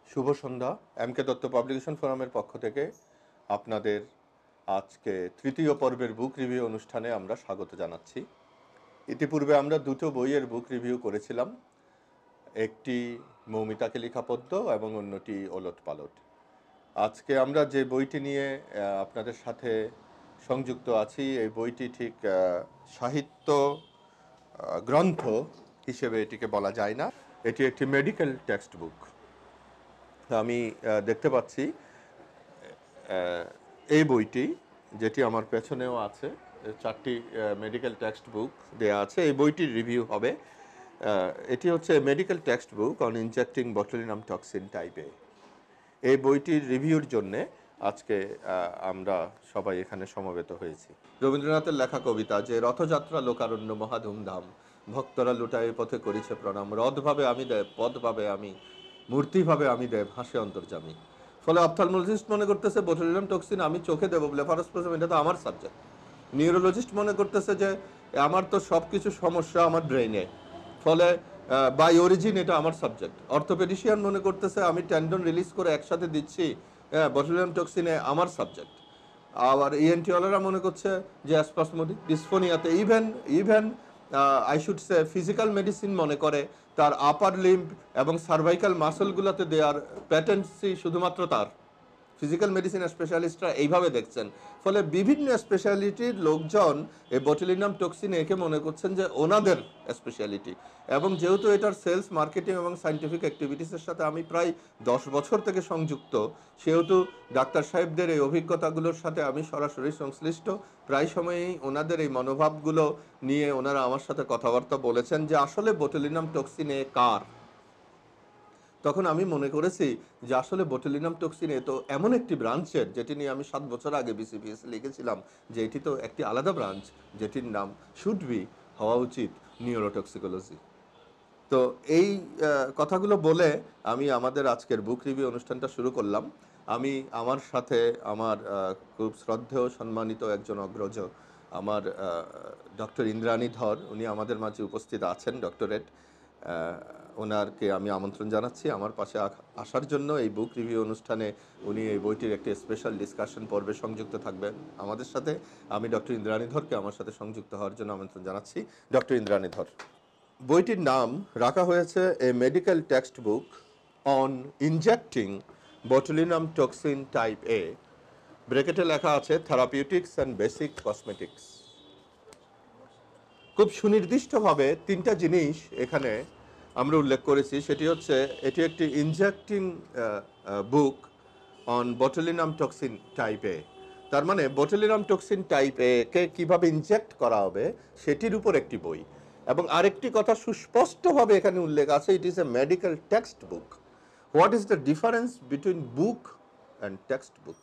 শুভ সন্ধ্যা। এমকে Dutta publication ফোরামের পক্ষ থেকে আপনাদের আজকে তৃতীয় পর্বের বুক রিভিউ অনুষ্ঠানে আমরা স্বাগত জানাচ্ছি। ইতিপূর্বে আমরা দুটো বইয়ের বুক রিভিউ করেছিলাম, একটি মৌমিতাকে লেখা পদ্য এবং অন্যটি ওলট পালট। আজকে আমরা যে বইটি নিয়ে আপনাদের সাথে সংযুক্ত আছি, এই বইটি ঠিক সাহিত্য গ্রন্থ হিসেবে এটিকে বলা যায় না, এটি একটি মেডিকেল টেক্সট বুক। আমি দেখতে পাচ্ছি এই বইটি, যেটি আমার পেছনেও আছে, চারটি মেডিকেল টেক্সট বুক দেয়া আছে। এই বইটির রিভিউ হবে। এটি হচ্ছে medical text book on injecting botulinum toxin type A. এই বইটির রিভিউর জন্যে আজকে আমরা সবাই এখানে সমবেত হয়েছি। রবীন্দ্রনাথের লেখা কবিতা যে রথযাত্রা লোকারণ্য মহা ধুমধাম, ভক্তরা লুটায়ে পথে করিছে প্রণাম, রথভাবে আমি দেব, পদভাবে আমি, মূর্তিভাবে আমি দেব, হাসে অন্তর্যামী। ফলে অপথ্যালমোলজিস্ট মনে করতেছে বোটুলিনাম টক্সিন আমি চোখে দেবো, ব্লেফারোস্পাজম এটা তো আমার সাবজেক্ট। নিউরোলজিস্ট মনে করতেছে যে আমার তো সব কিছু সমস্যা আমার ব্রেইনে, ফলে বাই অরিজিন এটা আমার সাবজেক্ট। অর্থোপেডিশিয়ান মনে করতেছে আমি টেন্ডন রিলিজ করে একসাথে দিচ্ছি, বোটুলিনাম টক্সিনে আমার সাবজেক্ট। আবার ইএনটিওয়ালারা মনে করছে যে অ্যাসপাসমোডিক ডিসফোনিয়াতে even I should say physical medicine মনে করে তার আপার লিম্ব এবং সার্ভাইকাল মাসলগুলোতে দেওয়ার প্যাটেন্সি শুধুমাত্র তার। ফিজিক্যাল মেডিসিন স্পেশালিস্টরা এইভাবে দেখছেন। ফলে বিভিন্ন স্পেশালিটির লোকজন এই বোটুলিনাম টক্সিন একে মনে করছেন যে ওনাদের স্পেশালিটি। এবং যেহেতু এটার সেলস, মার্কেটিং এবং সায়েন্টিফিক অ্যাক্টিভিটিসের সাথে আমি প্রায় 10 বছর থেকে সংযুক্ত, সেহেতু ডাক্তার সাহেবদের এই অভিজ্ঞতাগুলোর সাথে আমি সরাসরি সংশ্লিষ্ট। প্রায় সময়ই ওনাদের এই মনোভাবগুলো নিয়ে ওনারা আমার সাথে কথাবার্তা বলেছেন যে আসলে বোটুলিনাম টক্সিন এ কার। তখন আমি মনে করেছি যে আসলে বোটুলিনাম টক্সিন তো এমন একটি ব্রাঞ্চের, যেটি নিয়ে আমি 7 বছর আগে বিসিপিএস লিখেছিলাম যে এটি তো একটি আলাদা ব্রাঞ্চ, যেটির নাম শুড বি হওয়া উচিত নিউরোটক্সিকোলজি। তো এই কথাগুলো বলে আমি আমাদের আজকের বুক রিভিউ অনুষ্ঠানটা শুরু করলাম। আমি আমার সাথে আমার খুব শ্রদ্ধেয় সম্মানিত একজন অগ্রজ, আমার ডক্টর ইন্দ্রাণী ধর, উনি আমাদের মাঝে উপস্থিত আছেন, ডক্টরেট। ওনারকে আমি আমন্ত্রণ জানাচ্ছি আমার পাশে আসার জন্য। এই বুক রিভিউ অনুষ্ঠানে উনি এই বইটির একটি স্পেশাল ডিসকাশন পর্বে সংযুক্ত থাকবেন আমাদের সাথে। আমি ডক্টর ইন্দ্রাণী ধরকে আমার সাথে সংযুক্ত হওয়ার জন্য আমন্ত্রণ জানাচ্ছি। ডক্টর ইন্দ্রাণী ধর। বইটির নাম রাখা হয়েছে a medical text book on injecting botulinum toxin type A, ব্র্যাকেটে লেখা আছে থেরাপিউটিক্স অ্যান্ড বেসিক কসমেটিক্স। খুব সুনির্দিষ্টভাবে তিনটা জিনিস এখানে আমরা উল্লেখ করেছি। সেটি হচ্ছে এটি একটি injecting book on botulinum toxin type A, তার মানে বটুলিনাম টক্সিন টাইপ এ কে কীভাবে ইনজেক্ট করা হবে সেটির উপর একটি বই। এবং আরেকটি কথা সুস্পষ্টভাবে এখানে উল্লেখ আছে, it is a medical text book. What is the difference between book and text book?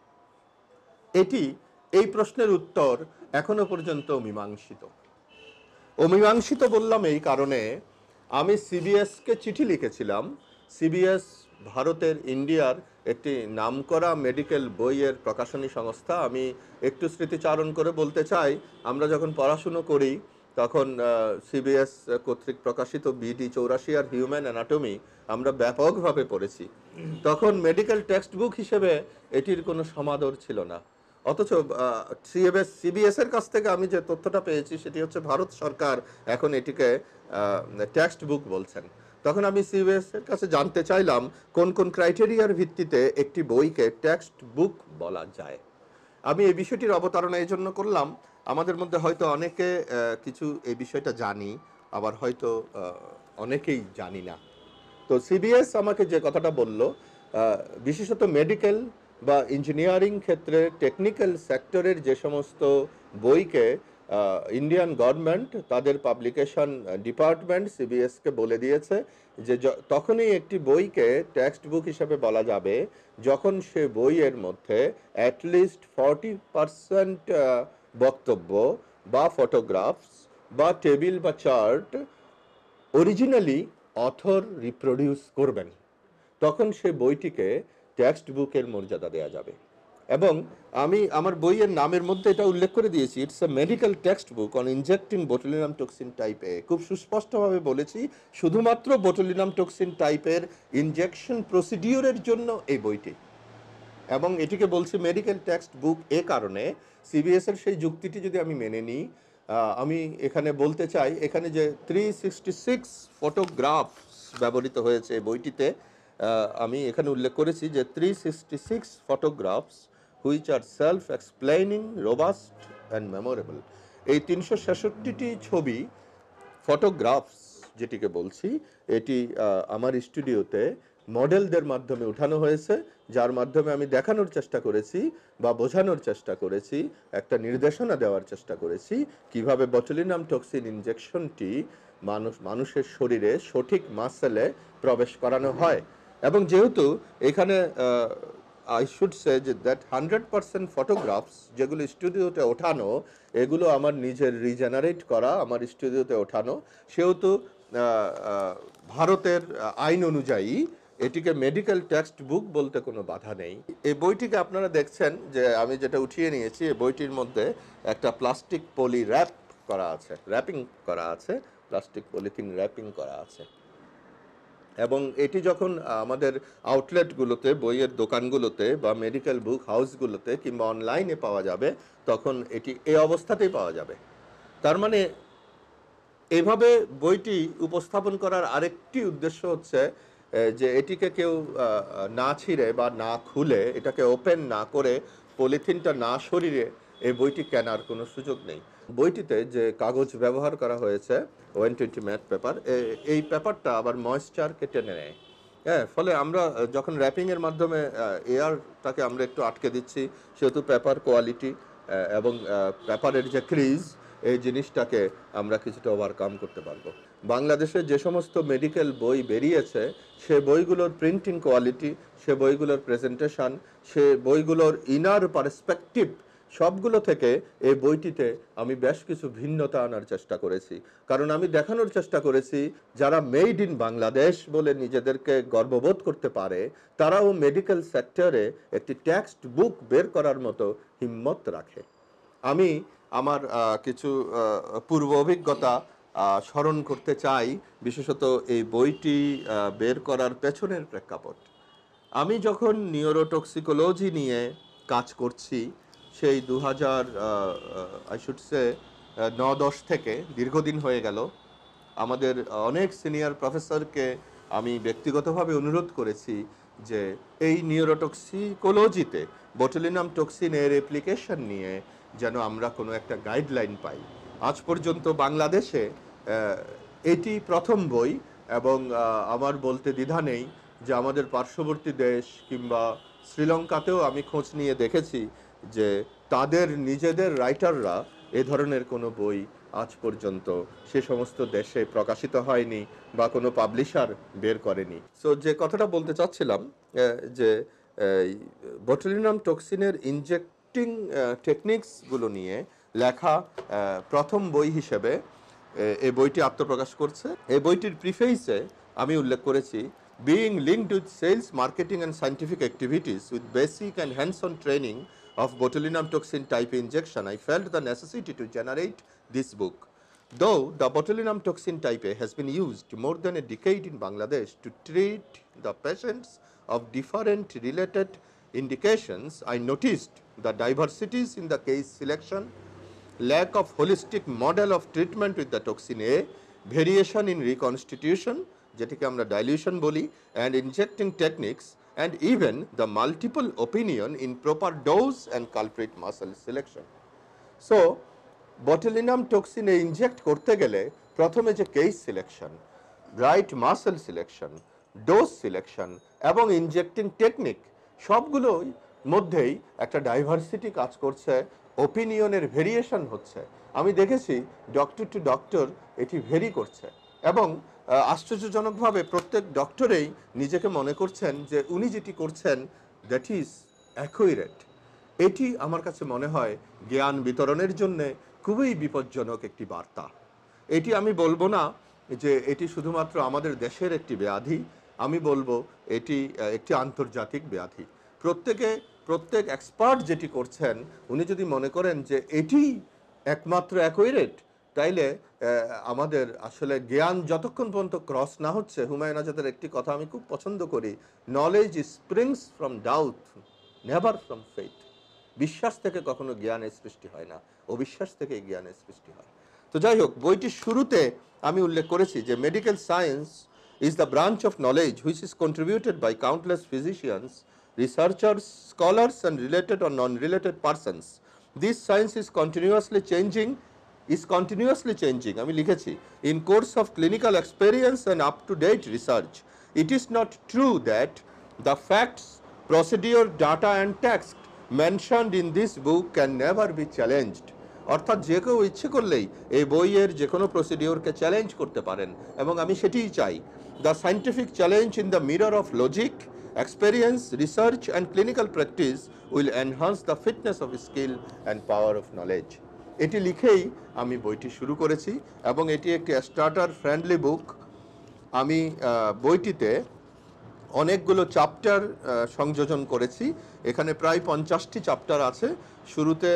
এই প্রশ্নের উত্তর এখনো পর্যন্ত অমীমাংসিত। অমীমাংসিত বললাম এই কারণে, আমি সিবিএসকে চিঠি লিখেছিলাম। সিবিএস ভারতের, ইন্ডিয়ার একটি নামকরা মেডিকেল বইয়ের প্রকাশনী সংস্থা। আমি একটু স্মৃতিচারণ করে বলতে চাই, আমরা যখন পড়াশুনো করি তখন সিবিএস কর্তৃক প্রকাশিত BD 84 আর হিউম্যান অ্যানাটমি আমরা ব্যাপকভাবে পড়েছি। তখন মেডিকেল টেক্সট বুক হিসেবে এটির কোনো সমাদর ছিল না। অথচ সিবিএস এর কাছ থেকে আমি যে তথ্যটা পেয়েছি সেটি হচ্ছে ভারত সরকার এখন এটিকে টেক্সট বুক বলছেন। তখন আমি সিবিএস এর কাছে জানতে চাইলাম কোন কোন ক্রাইটেরিয়ার ভিত্তিতে একটি বইকে টেক্সট বুক বলা যায়। আমি এই বিষয়টির অবতারণা এই জন্য করলাম, আমাদের মধ্যে হয়তো অনেকে কিছু এই বিষয়টা জানি, আবার হয়তো অনেকেই জানি না। তো সিবিএস আমাকে যে কথাটা বলল, বিশেষত মেডিকেল বা ইঞ্জিনিয়ারিং ক্ষেত্রে টেকনিক্যাল সেক্টরের যে সমস্ত বইকে ইন্ডিয়ান গভর্নমেন্ট তাদের পাবলিকেশন ডিপার্টমেন্ট সিবিএসকে বলে দিয়েছে যে তখনই একটি বইকে টেক্সট বুক হিসেবে বলা যাবে যখন সে বইয়ের মধ্যে অ্যাটলিস্ট 40% বক্তব্য বা ফটোগ্রাফস বা টেবিল বা চার্ট অরিজিনালি অথর রিপ্রোডিউস করবেন, তখন সে বইটিকে টেক্সট বুকের মর্যাদা দেওয়া যাবে। এবং আমি আমার বইয়ের নামের মধ্যে এটা উল্লেখ করে দিয়েছি, it's a medical text book on injecting botulinum toxin type A. খুব সুস্পষ্টভাবে বলেছি, শুধুমাত্র বোটুলিনাম টক্সিন টাইপের ইনজেকশন প্রসিডিওরের জন্য এই বইটি। এবং এটিকে বলছি মেডিকেল টেক্সট বুক এ কারণে, সিবিএস এর সেই যুক্তিটি যদি আমি মেনে নিই, আমি এখানে বলতে চাই এখানে যে 366 ফটোগ্রাফস ব্যবহৃত হয়েছে বইটিতে, আমি এখানে উল্লেখ করেছি যে 366 photographs which are self explaining, robust and memorable. এই 366টি ছবি, ফটোগ্রাফস যেটিকে বলছি, এটি আমার স্টুডিওতে মডেলদের মাধ্যমে উঠানো হয়েছে, যার মাধ্যমে আমি দেখানোর চেষ্টা করেছি বা বোঝানোর চেষ্টা করেছি, একটা নির্দেশনা দেওয়ার চেষ্টা করেছি কিভাবে বটুলিনাম টক্সিন ইনজেকশনটি মানুষের শরীরে সঠিক মাসেলে প্রবেশ করানো হয়। এবং যেহেতু এখানে আই শুড সে যে দ্যাট 100% ফটোগ্রাফস যেগুলো স্টুডিওতে ওঠানো, এগুলো আমার নিজের রিজেনারেট করা, আমার স্টুডিওতে ওঠানো, সেহেতু ভারতের আইন অনুযায়ী এটিকে মেডিকেল টেক্সট বুক বলতে কোনো বাধা নেই। এই বইটিকে আপনারা দেখছেন যে আমি যেটা উঠিয়ে নিয়েছি, এই বইটির মধ্যে একটা প্লাস্টিক পলি র্যাপ করা আছে, র্যাপিং করা আছে, প্লাস্টিক পলিথিন র্যাপিং করা আছে। এবং এটি যখন আমাদের আউটলেটগুলোতে, বইয়ের দোকানগুলোতে বা মেডিকেল বুক হাউসগুলোতে কিংবা অনলাইনে পাওয়া যাবে, তখন এটি এই অবস্থাতেই পাওয়া যাবে। তার মানে এইভাবে বইটি উপস্থাপন করার আরেকটি উদ্দেশ্য হচ্ছে যে এটিকে কেউ না ছিঁড়ে বা না খুলে, এটাকে ওপেন না করে, পলিথিনটা না সরিয়ে এই বইটি কেনার কোনো সুযোগ নেই। বইটিতে যে কাগজ ব্যবহার করা হয়েছে 120 ম্যাট পেপার, এই পেপারটা আবার ময়েশ্চারকে টেনে নেয়। হ্যাঁ, ফলে আমরা যখন র্যাপিংয়ের মাধ্যমে এয়ারটাকে আমরা একটু আটকে দিচ্ছি, সেহেতু পেপার কোয়ালিটি এবং পেপারের যে ক্রিজ, এই জিনিসটাকে আমরা কিছুটা ওভারকাম করতে পারবো। বাংলাদেশে যে সমস্ত মেডিকেল বই বেরিয়েছে, সে বইগুলোর প্রিন্টিং কোয়ালিটি, সে বইগুলোর প্রেজেন্টেশন, সে বইগুলোর ইনার পার্সপেক্টিভ, সবগুলো থেকে এই বইটিতে আমি বেশ কিছু ভিন্নতা আনার চেষ্টা করেছি। কারণ আমি দেখানোর চেষ্টা করেছি যারা মেড ইন বাংলাদেশ বলে নিজেদেরকে গর্ববোধ করতে পারে, তারাও মেডিকেল সেক্টরে একটি টেক্সট বুক বের করার মতো হিম্মত রাখে। আমি আমার কিছু পূর্ব অভিজ্ঞতা স্মরণ করতে চাই, বিশেষত এই বইটি বের করার পেছনের প্রেক্ষাপট। আমি যখন নিউরোটক্সিকোলজি নিয়ে কাজ করছি, সেই 2000 আই শুড সে 9-10 থেকে, দীর্ঘদিন হয়ে গেল, আমাদের অনেক সিনিয়র প্রফেসরকে আমি ব্যক্তিগতভাবে অনুরোধ করেছি যে এই নিউরোটক্সিকোলজিতে বোটুলিনাম টক্সিনের অ্যাপ্লিকেশন নিয়ে যেন আমরা কোনো একটা গাইডলাইন পাই। আজ পর্যন্ত বাংলাদেশে এটি প্রথম বই, এবং আমার বলতে দ্বিধা নেই যে আমাদের পার্শ্ববর্তী দেশ কিংবা শ্রীলঙ্কাতেও আমি খোঁজ নিয়ে দেখেছি যে তাদের নিজেদের রাইটাররা এ ধরনের কোনো বই আজ পর্যন্ত সে সমস্ত দেশে প্রকাশিত হয়নি বা কোনো পাবলিশার বের করেনি। সো যে কথাটা বলতে চাচ্ছিলাম, যে বোটুলিনাম টক্সিনের ইনজেক্টিং টেকনিক্সগুলো নিয়ে লেখা প্রথম বই হিসেবে এই বইটি আত্মপ্রকাশ করছে। এই বইটির প্রিফেসে আমি উল্লেখ করেছি, being linked with sales, marketing and scientific activities with basic and hands-on training of botulinum toxin type injection, I felt the necessity to generate this book. Though the botulinum toxin type A has been used more than a decade in Bangladesh to treat the patients of different related indications, I noticed the diversities in the case selection, lack of holistic model of treatment with the toxin A, variation in reconstitution, যেটিকে আমরা dilution বলি, and injecting techniques, and even the multiple opinion in proper dose and culprit muscle selection. So, botulinum toxin A inject করতে গেলে প্রথমে যে case selection, right muscle selection, dose selection এবং injecting technique, সবগুলোই মধ্যেই একটা ডাইভার্সিটি কাজ করছে, ওপিনিয়নের ভেরিয়েশন হচ্ছে। আমি দেখেছি ডক্টর টু ডক্টর এটি ভেরি করছে, এবং আশ্চর্যজনকভাবে প্রত্যেক ডক্টরেই নিজেকে মনে করছেন যে উনি যেটি করছেন দ্যাট ইজ অ্যাকুরেট। এটি আমার কাছে মনে হয় জ্ঞান বিতরণের জন্য খুবই বিপজ্জনক একটি বার্তা। এটি আমি বলবো না যে এটি শুধুমাত্র আমাদের দেশের একটি ব্যাধি, আমি বলবো এটি একটি আন্তর্জাতিক ব্যাধি। প্রত্যেকে প্রত্যেক এক্সপার্ট যেটি করছেন উনি যদি মনে করেন যে এটি একমাত্র অ্যাকুরেট, তাইলে আমাদের আসলে জ্ঞান যতক্ষণ পর্যন্ত ক্রস না হচ্ছে, হুমায়ুন আজাদের একটি কথা আমি খুব পছন্দ করি, knowledge springs from doubt never from faith. বিশ্বাস থেকে কখনো জ্ঞানের সৃষ্টি হয় না, অবিশ্বাস থেকে জ্ঞানের সৃষ্টি হয়। তো যাই হোক, বইটির শুরুতে আমি উল্লেখ করেছি যে medical science is the branch of knowledge which is contributed by countless physicians, researchers, scholars and related or non-related persons. This science is continuously changing, আমি লিখেছি, in course of clinical experience and up-to-date research. It is not true that the facts, procedure, data and text mentioned in this book can never be challenged. অর্থাৎ যে কেউ ইচ্ছে করলেই এই বইয়ের যে কোনো প্রসিডিওরকে চ্যালেঞ্জ করতে পারেন, এবং আমি সেটিই চাই। The scientific challenge in the mirror of logic, experience, research and clinical practice will enhance the fitness of skill and power of knowledge. এটি লিখেই আমি বইটি শুরু করেছি, এবং এটি একটি স্টার্টার ফ্রেন্ডলি বুক। আমি বইটিতে অনেকগুলো চ্যাপ্টার সংযোজন করেছি। এখানে প্রায় 50টি চ্যাপ্টার আছে। শুরুতে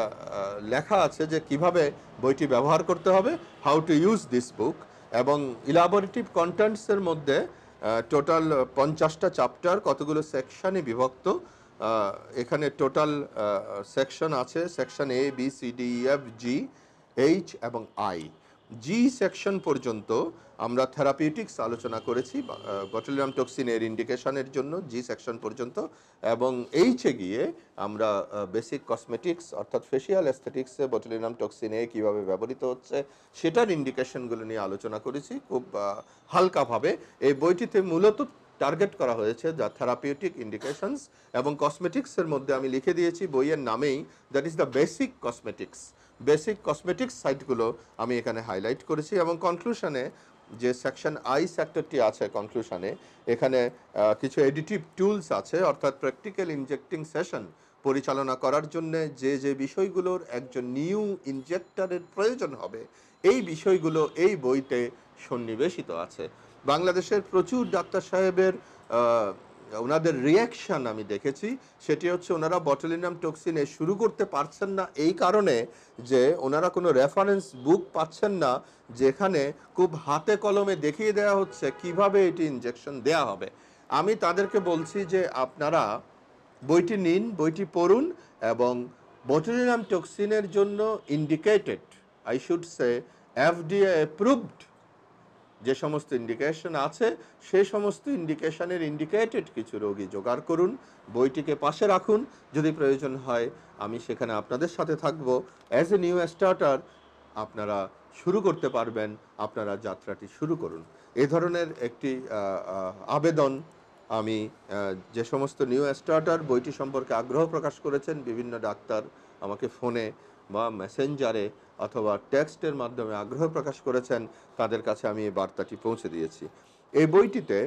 লেখা আছে যে কিভাবে বইটি ব্যবহার করতে হবে, how to use this book, এবং ইলাবোরেটিভ কন্টেন্টসের মধ্যে টোটাল 50টা চ্যাপ্টার কতগুলো সেকশনে বিভক্ত। এখানে টোটাল সেকশন আছে, section A, B, C, D, E, F, G, H এবং আই। জি সেকশন পর্যন্ত আমরা থেরাপিউটিক্স আলোচনা করেছি বটুলিনাম টক্সিনের ইন্ডিকেশনের জন্য, জি সেকশন পর্যন্ত, এবং এইচে গিয়ে আমরা বেসিক কসমেটিক্স অর্থাৎ ফেশিয়াল অ্যাস্থেটিক্সে বটুলিনাম টক্সিনে কীভাবে ব্যবহৃত হচ্ছে সেটার ইন্ডিকেশনগুলো নিয়ে আলোচনা করেছি খুব হালকাভাবে। এই বইটিতে মূলত টার্গেট করা হয়েছে যা থেরাপিউটিক ইন্ডিকেশনস, এবং কসমেটিক্সের মধ্যে আমি লিখে দিয়েছি বইয়ের নামেই, that is the basic cosmetics. Basic cosmetics সাইটগুলো আমি এখানে হাইলাইট করেছি, এবং কনক্লুশনে যে সেকশন আই সেক্টরটি আছে, কনক্লুশনে এখানে কিছু এডিটিভ টুলস আছে, অর্থাৎ প্র্যাকটিক্যাল ইনজেক্টিং সেশন পরিচালনা করার জন্য যে যে বিষয়গুলোর একজন নিউ ইনজেক্টরের প্রয়োজন হবে, এই বিষয়গুলো এই বইতে সন্নিবেশিত আছে। বাংলাদেশের প্রচুর ডাক্তার সাহেবের ওনাদের রিয়াকশান আমি দেখেছি, সেটি হচ্ছে ওনারা বটুলিনাম টক্সিনে শুরু করতে পারছেন না এই কারণে যে ওনারা কোনো রেফারেন্স বুক পাচ্ছেন না যেখানে খুব হাতে কলমে দেখিয়ে দেওয়া হচ্ছে কিভাবে এটি ইনজেকশন দেয়া হবে। আমি তাদেরকে বলছি যে আপনারা বইটি নিন, বইটি পড়ুন, এবং বটুলিনাম টক্সিনের জন্য indicated, I should say FDA approved যে সমস্ত ইন্ডিকেশন আছে, সেই সমস্ত ইন্ডিকেশনের ইন্ডিকেটেড কিছু রোগী জোগাড় করুন, বইটিকে পাশে রাখুন, যদি প্রয়োজন হয় আমি সেখানে আপনাদের সাথে থাকব। অ্যাজ এ নিউ স্টার্টার আপনারা শুরু করতে পারবেন, আপনারা যাত্রাটি শুরু করুন। এ ধরনের একটি আবেদন আমি যে সমস্ত নিউ স্টার্টার বইটি সম্পর্কে আগ্রহ প্রকাশ করেছেন, বিভিন্ন ডাক্তার আমাকে ফোনে বা মেসেঞ্জারে অথবা টেক্সটের মাধ্যমে আগ্রহ প্রকাশ করেছেন, তাদের কাছে আমি এই বার্তাটি পৌঁছে দিয়েছি। এই বইটিতে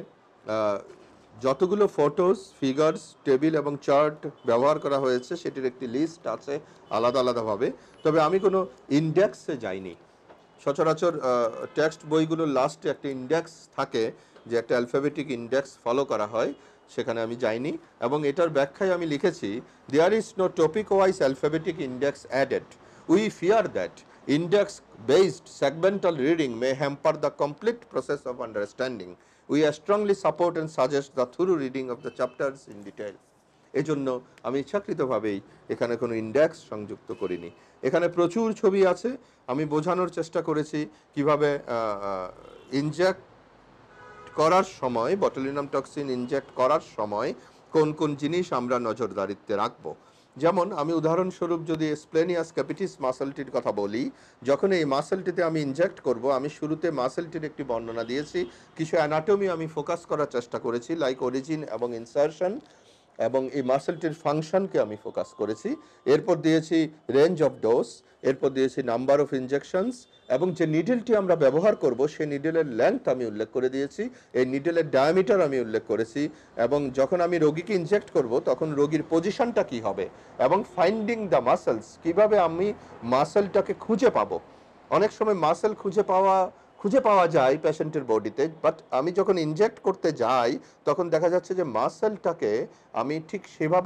যতগুলো ফটোস, ফিগার্স, টেবিল এবং চার্ট ব্যবহার করা হয়েছে সেটির একটি লিস্ট আছে আলাদা আলাদাভাবে, তবে আমি কোনো ইন্ডেক্সে যাইনি। সচরাচর টেক্সট বইগুলোর লাস্টে একটা ইন্ডেক্স থাকে, যে একটা অ্যালফাবেটিক ইন্ডেক্স ফলো করা হয়, সেখানে আমি যাইনি, এবং এটার ব্যাখ্যায় আমি লিখেছি, there is no topic wise alphabetic index added. We fear that index based segmental reading may hamper the complete process of understanding. We strongly support and suggest the thorough reading of the chapters in detail. এজন্য আমি ইচ্ছাকৃতভাবেই এখানে কোনো index সংযুক্ত করিনি। এখানে প্রচুর ছবি আছে, আমি বোঝানোর চেষ্টা করেছি কিভাবে ইনজেক্ট করার সময়, বটুলিনাম টক্সিন ইনজেক্ট করার সময় কোন কোন জিনিস আমরা নজরদারিতে রাখবো। যেমন আমি উদাহরণস্বরূপ যদি স্প্লেনিয়াস ক্যাপিটিস মাসলটির কথা বলি, যখন এই মাসলটিতে আমি ইনজেক্ট করব, আমি শুরুতে মাসলটির একটি বর্ণনা দিয়েছি, কিছু অ্যানাটমি আমি ফোকাস করার চেষ্টা করেছি, লাইক অরিজিন এবং ইনসারশন, এবং এই মাসলটির ফাংশনকে আমি ফোকাস করেছি। এরপর দিয়েছি রেঞ্জ অফ ডোজ, এরপর দিয়েছি নাম্বার অফ ইনজেকশনস, এবং যে নিডেলটি আমরা ব্যবহার করব সেই নিডেলের লেন্থ আমি উল্লেখ করে দিয়েছি, এই নিডেলের ডায়ামিটার আমি উল্লেখ করেছি, এবং যখন আমি রোগীকে ইনজেক্ট করব তখন রোগীর পজিশনটা কি হবে, এবং ফাইন্ডিং দ্য মাসেলস, কিভাবে আমি মাসেলটাকে খুঁজে পাবো। অনেক সময় মাসেল খুঁজে পাওয়া যায় পেশেন্টের বডিতে, বাট আমি যখন ইনজেক্ট করতে যাই তখন দেখা যাচ্ছে যে মাসেলটাকে আমি ঠিক সেভাবে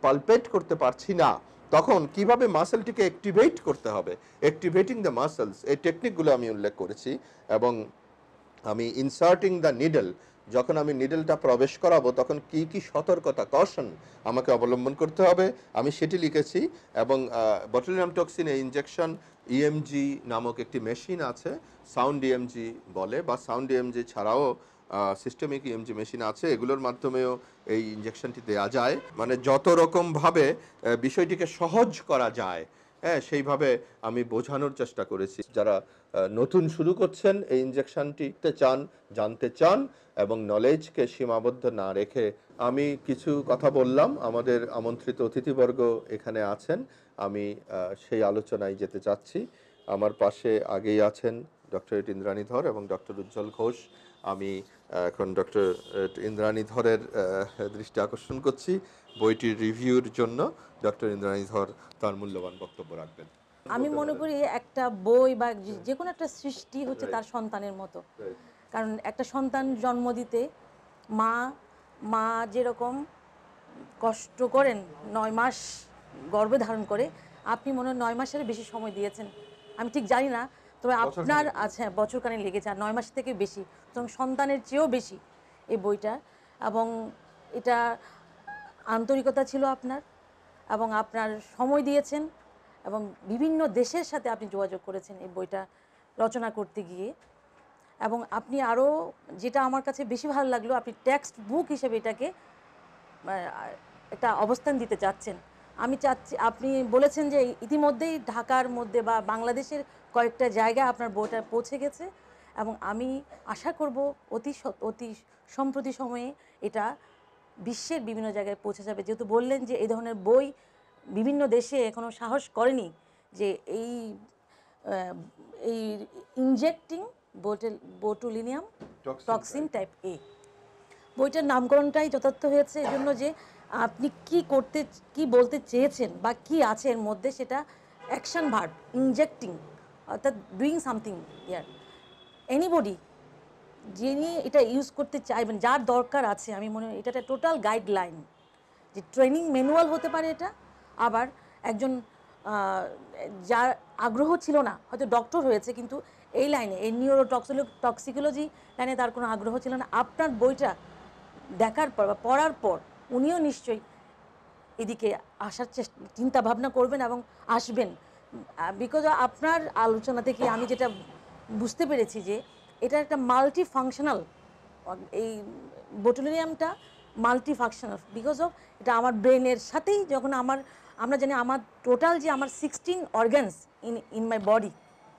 পালপেট করতে পারছি না, তখন কিভাবে মাসেলটিকে অ্যাক্টিভেট করতে হবে, অ্যাক্টিভেটিং দ্য মাসেলস, এই টেকনিকগুলো আমি উল্লেখ করেছি। এবং আমি ইনসার্টিং দ্য নিডল, যখন আমি নিডলটা প্রবেশ করাবো তখন কি কি সতর্কতা, কশন আমাকে অবলম্বন করতে হবে, আমি সেটি লিখেছি। এবং বটুলিনাম টক্সিন ইনজেকশন ইএমজি নামক একটি মেশিন আছে, সাউন্ড ইএমজি বলে, বা সাউন্ড ইএমজি ছাড়াও সিস্টেমিক ইএমজি মেশিন আছে, এগুলোর মাধ্যমেও এই ইনজেকশনটি দেওয়া যায়। মানে যত রকমভাবে বিষয়টিকে সহজ করা যায়, হ্যাঁ, সেইভাবে আমি বোঝানোর চেষ্টা করেছি। যারা নতুন শুরু করছেন এই ইনজেকশনটিতে চান, জানতে চান, এবং নলেজকে সীমাবদ্ধ না রেখে, আমি কিছু কথা বললাম, আমাদের আমন্ত্রিত অতিথিবর্গ এখানে আছেন, আমি সেই আলোচনায় যেতে চাচ্ছি। আমার পাশে আগেই আছেন ডক্টর ইন্দ্রাণী ধর এবং ডক্টর উজ্জ্বল ঘোষ। আমি এখন ডক্টর ইন্দ্রাণী ধরের দৃষ্টি আকর্ষণ করছি বইটির রিভিউর জন্য। ডক্টর ইন্দ্রাণী ধর তার মূল্যবান বক্তব্য রাখবেন। আমি মনে করি একটা বই বা যে কোনো একটা সৃষ্টি হচ্ছে তার সন্তানের মতো। কারণ একটা সন্তান জন্ম দিতে মা মা যেরকম কষ্ট করেন 9 মাস গর্ভে ধারণ করে, আপনি মনে হয় 9 মাসের বেশি সময় দিয়েছেন, আমি ঠিক জানি না, তবে আপনার আচ্ছা বছরখানেক লেগেছে, আর 9 মাস থেকে বেশি, সুতরাং সন্তানের চেয়েও বেশি এই বইটা। এবং এটা আন্তরিকতা ছিল আপনার, এবং আপনার সময় দিয়েছেন, এবং বিভিন্ন দেশের সাথে আপনি যোগাযোগ করেছেন এই বইটা রচনা করতে গিয়ে। এবং আপনি আরও যেটা আমার কাছে বেশি ভালো লাগলো, আপনি টেক্সট বুক হিসেবে এটাকে একটা অবস্থান দিতে চাচ্ছেন। আমি চাচ্ছি, আপনি বলেছেন যে ইতিমধ্যেই ঢাকার মধ্যে বা বাংলাদেশের কয়েকটা জায়গায় আপনার বইটা পৌঁছে গেছে, এবং আমি আশা করব অতি সম্প্রতি সময়ে এটা বিশ্বের বিভিন্ন জায়গায় পৌঁছে যাবে। যেহেতু বললেন যে এই ধরনের বই বিভিন্ন দেশে এখনও সাহস করেনি যে এই এই injecting botulinum toxin type A, বইটার নামকরণটাই যথার্থ হয়েছে এজন্য যে আপনি কি বলতে চেয়েছেন বা কি আছে এর মধ্যে, সেটা অ্যাকশন ভার্ব, ইনজেক্টিং, অর্থাৎ ডুইং সামথিং ইয়ার। এনিবডি যিনি এটা ইউজ করতে চাইবেন, যার দরকার আছে, আমি মনে হয় এটা একটা টোটাল গাইডলাইন, যে ট্রেনিং ম্যানুয়াল হতে পারে এটা। আবার একজন যার আগ্রহ ছিল না, হয়তো ডক্টর হয়েছে কিন্তু এই লাইনে, এই টক্সিকোলজি লাইনে তার কোনো আগ্রহ ছিল না, আপনার বইটা দেখার পর বা পড়ার পর উনিও নিশ্চয়ই এদিকে আসার চিন্তা ভাবনা করবেন এবং আসবেন। বিকজ আপনার আলোচনা থেকে আমি যেটা বুঝতে পেরেছি যে এটা একটা মাল্টি ফাংশনাল, এই বোটুলিনিয়ামটা মাল্টি ফাংশনাল, বিকজ অফ এটা আমার ব্রেনের সাথেই, যখন আমরা জানি আমার টোটাল যে আমার 16 organs in my body,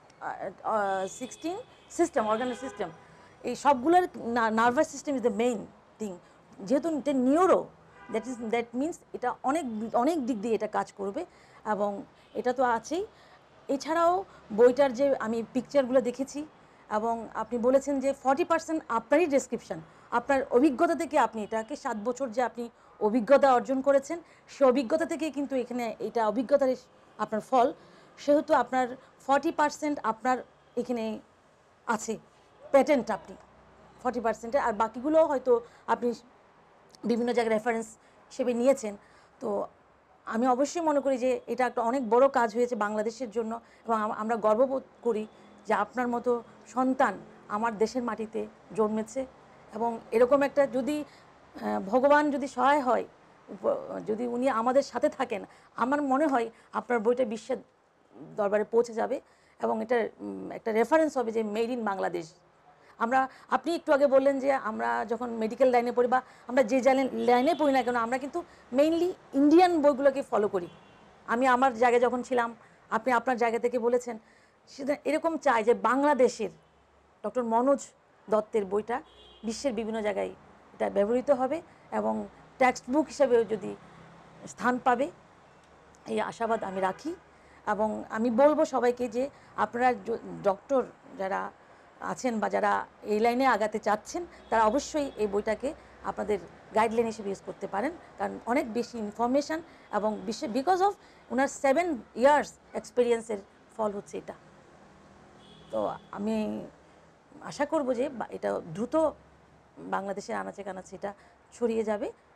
16 system, অর্গানাল সিস্টেম, এই সবগুলোর nervous system is the main thing. যেহেতু এটা নিউরো, দ্যাট মিনস এটা অনেক দিক দিয়ে এটা কাজ করবে, এবং এটা তো আছেই। এছাড়াও বইটার যে আমি পিকচারগুলো দেখেছি, এবং আপনি বলেছেন যে 40% আপনারই ডেসক্রিপশন, আপনার অভিজ্ঞতা থেকে, আপনি এটাকে 7 বছর যে আপনি অভিজ্ঞতা অর্জন করেছেন, সে অভিজ্ঞতা থেকে কিন্তু এখানে এটা অভিজ্ঞতার আপনার ফল, সেহেতু আপনার 40% আপনার এখানে আছে প্যাটেন্ট, আপনি 40%, আর বাকিগুলো হয়তো আপনি বিভিন্ন জায়গায় রেফারেন্স হিসেবে নিয়েছেন। তো আমি অবশ্যই মনে করি যে এটা একটা অনেক বড় কাজ হয়েছে বাংলাদেশের জন্য, এবং আমরা গর্ববোধ করি যে আপনার মতো সন্তান আমার দেশের মাটিতে জন্মেছে। এবং এরকম একটা, যদি ভগবান যদি সহায় হয়, যদি উনি আমাদের সাথে থাকেন, আমার মনে হয় আপনার বইটা বিশ্বের দরবারে পৌঁছে যাবে, এবং এটা একটা রেফারেন্স হবে যে মেড ইন বাংলাদেশ। আপনি একটু আগে বললেন যে আমরা যখন মেডিকেল লাইনে পড়ি বা আমরা যে লাইনে পড়ি না কেন, আমরা কিন্তু মেইনলি ইন্ডিয়ান বইগুলোকে ফলো করি। আমি আমার জায়গায় যখন ছিলাম, আপনি আপনার জায়গা থেকে বলেছেন, সেটা এরকম চাই যে বাংলাদেশের ডক্টর মনোজ দত্তের বইটা বিশ্বের বিভিন্ন জায়গায় এটা ব্যবহৃত হবে, এবং টেক্সট বুক হিসেবে যদি স্থান পাবে, এই আশাবাদ আমি রাখি। এবং আমি বলবো সবাইকে যে আপনারা ডক্টর যারা আছেন বা যারা এই লাইনে আগাতে চাচ্ছেন, তারা অবশ্যই এই বইটাকে আপনাদের গাইডলাইন হিসেবে ইউজ করতে পারেন, কারণ অনেক বেশি ইনফরমেশান, এবং বিকজ অফ ওনার 7 ইয়ার্স এক্সপিরিয়েন্সের ফল হচ্ছে এটা। তো আমি আশা করব যে এটা দ্রুত বাংলাদেশের আনাচে কানাচে এটা ছড়িয়ে যাবে,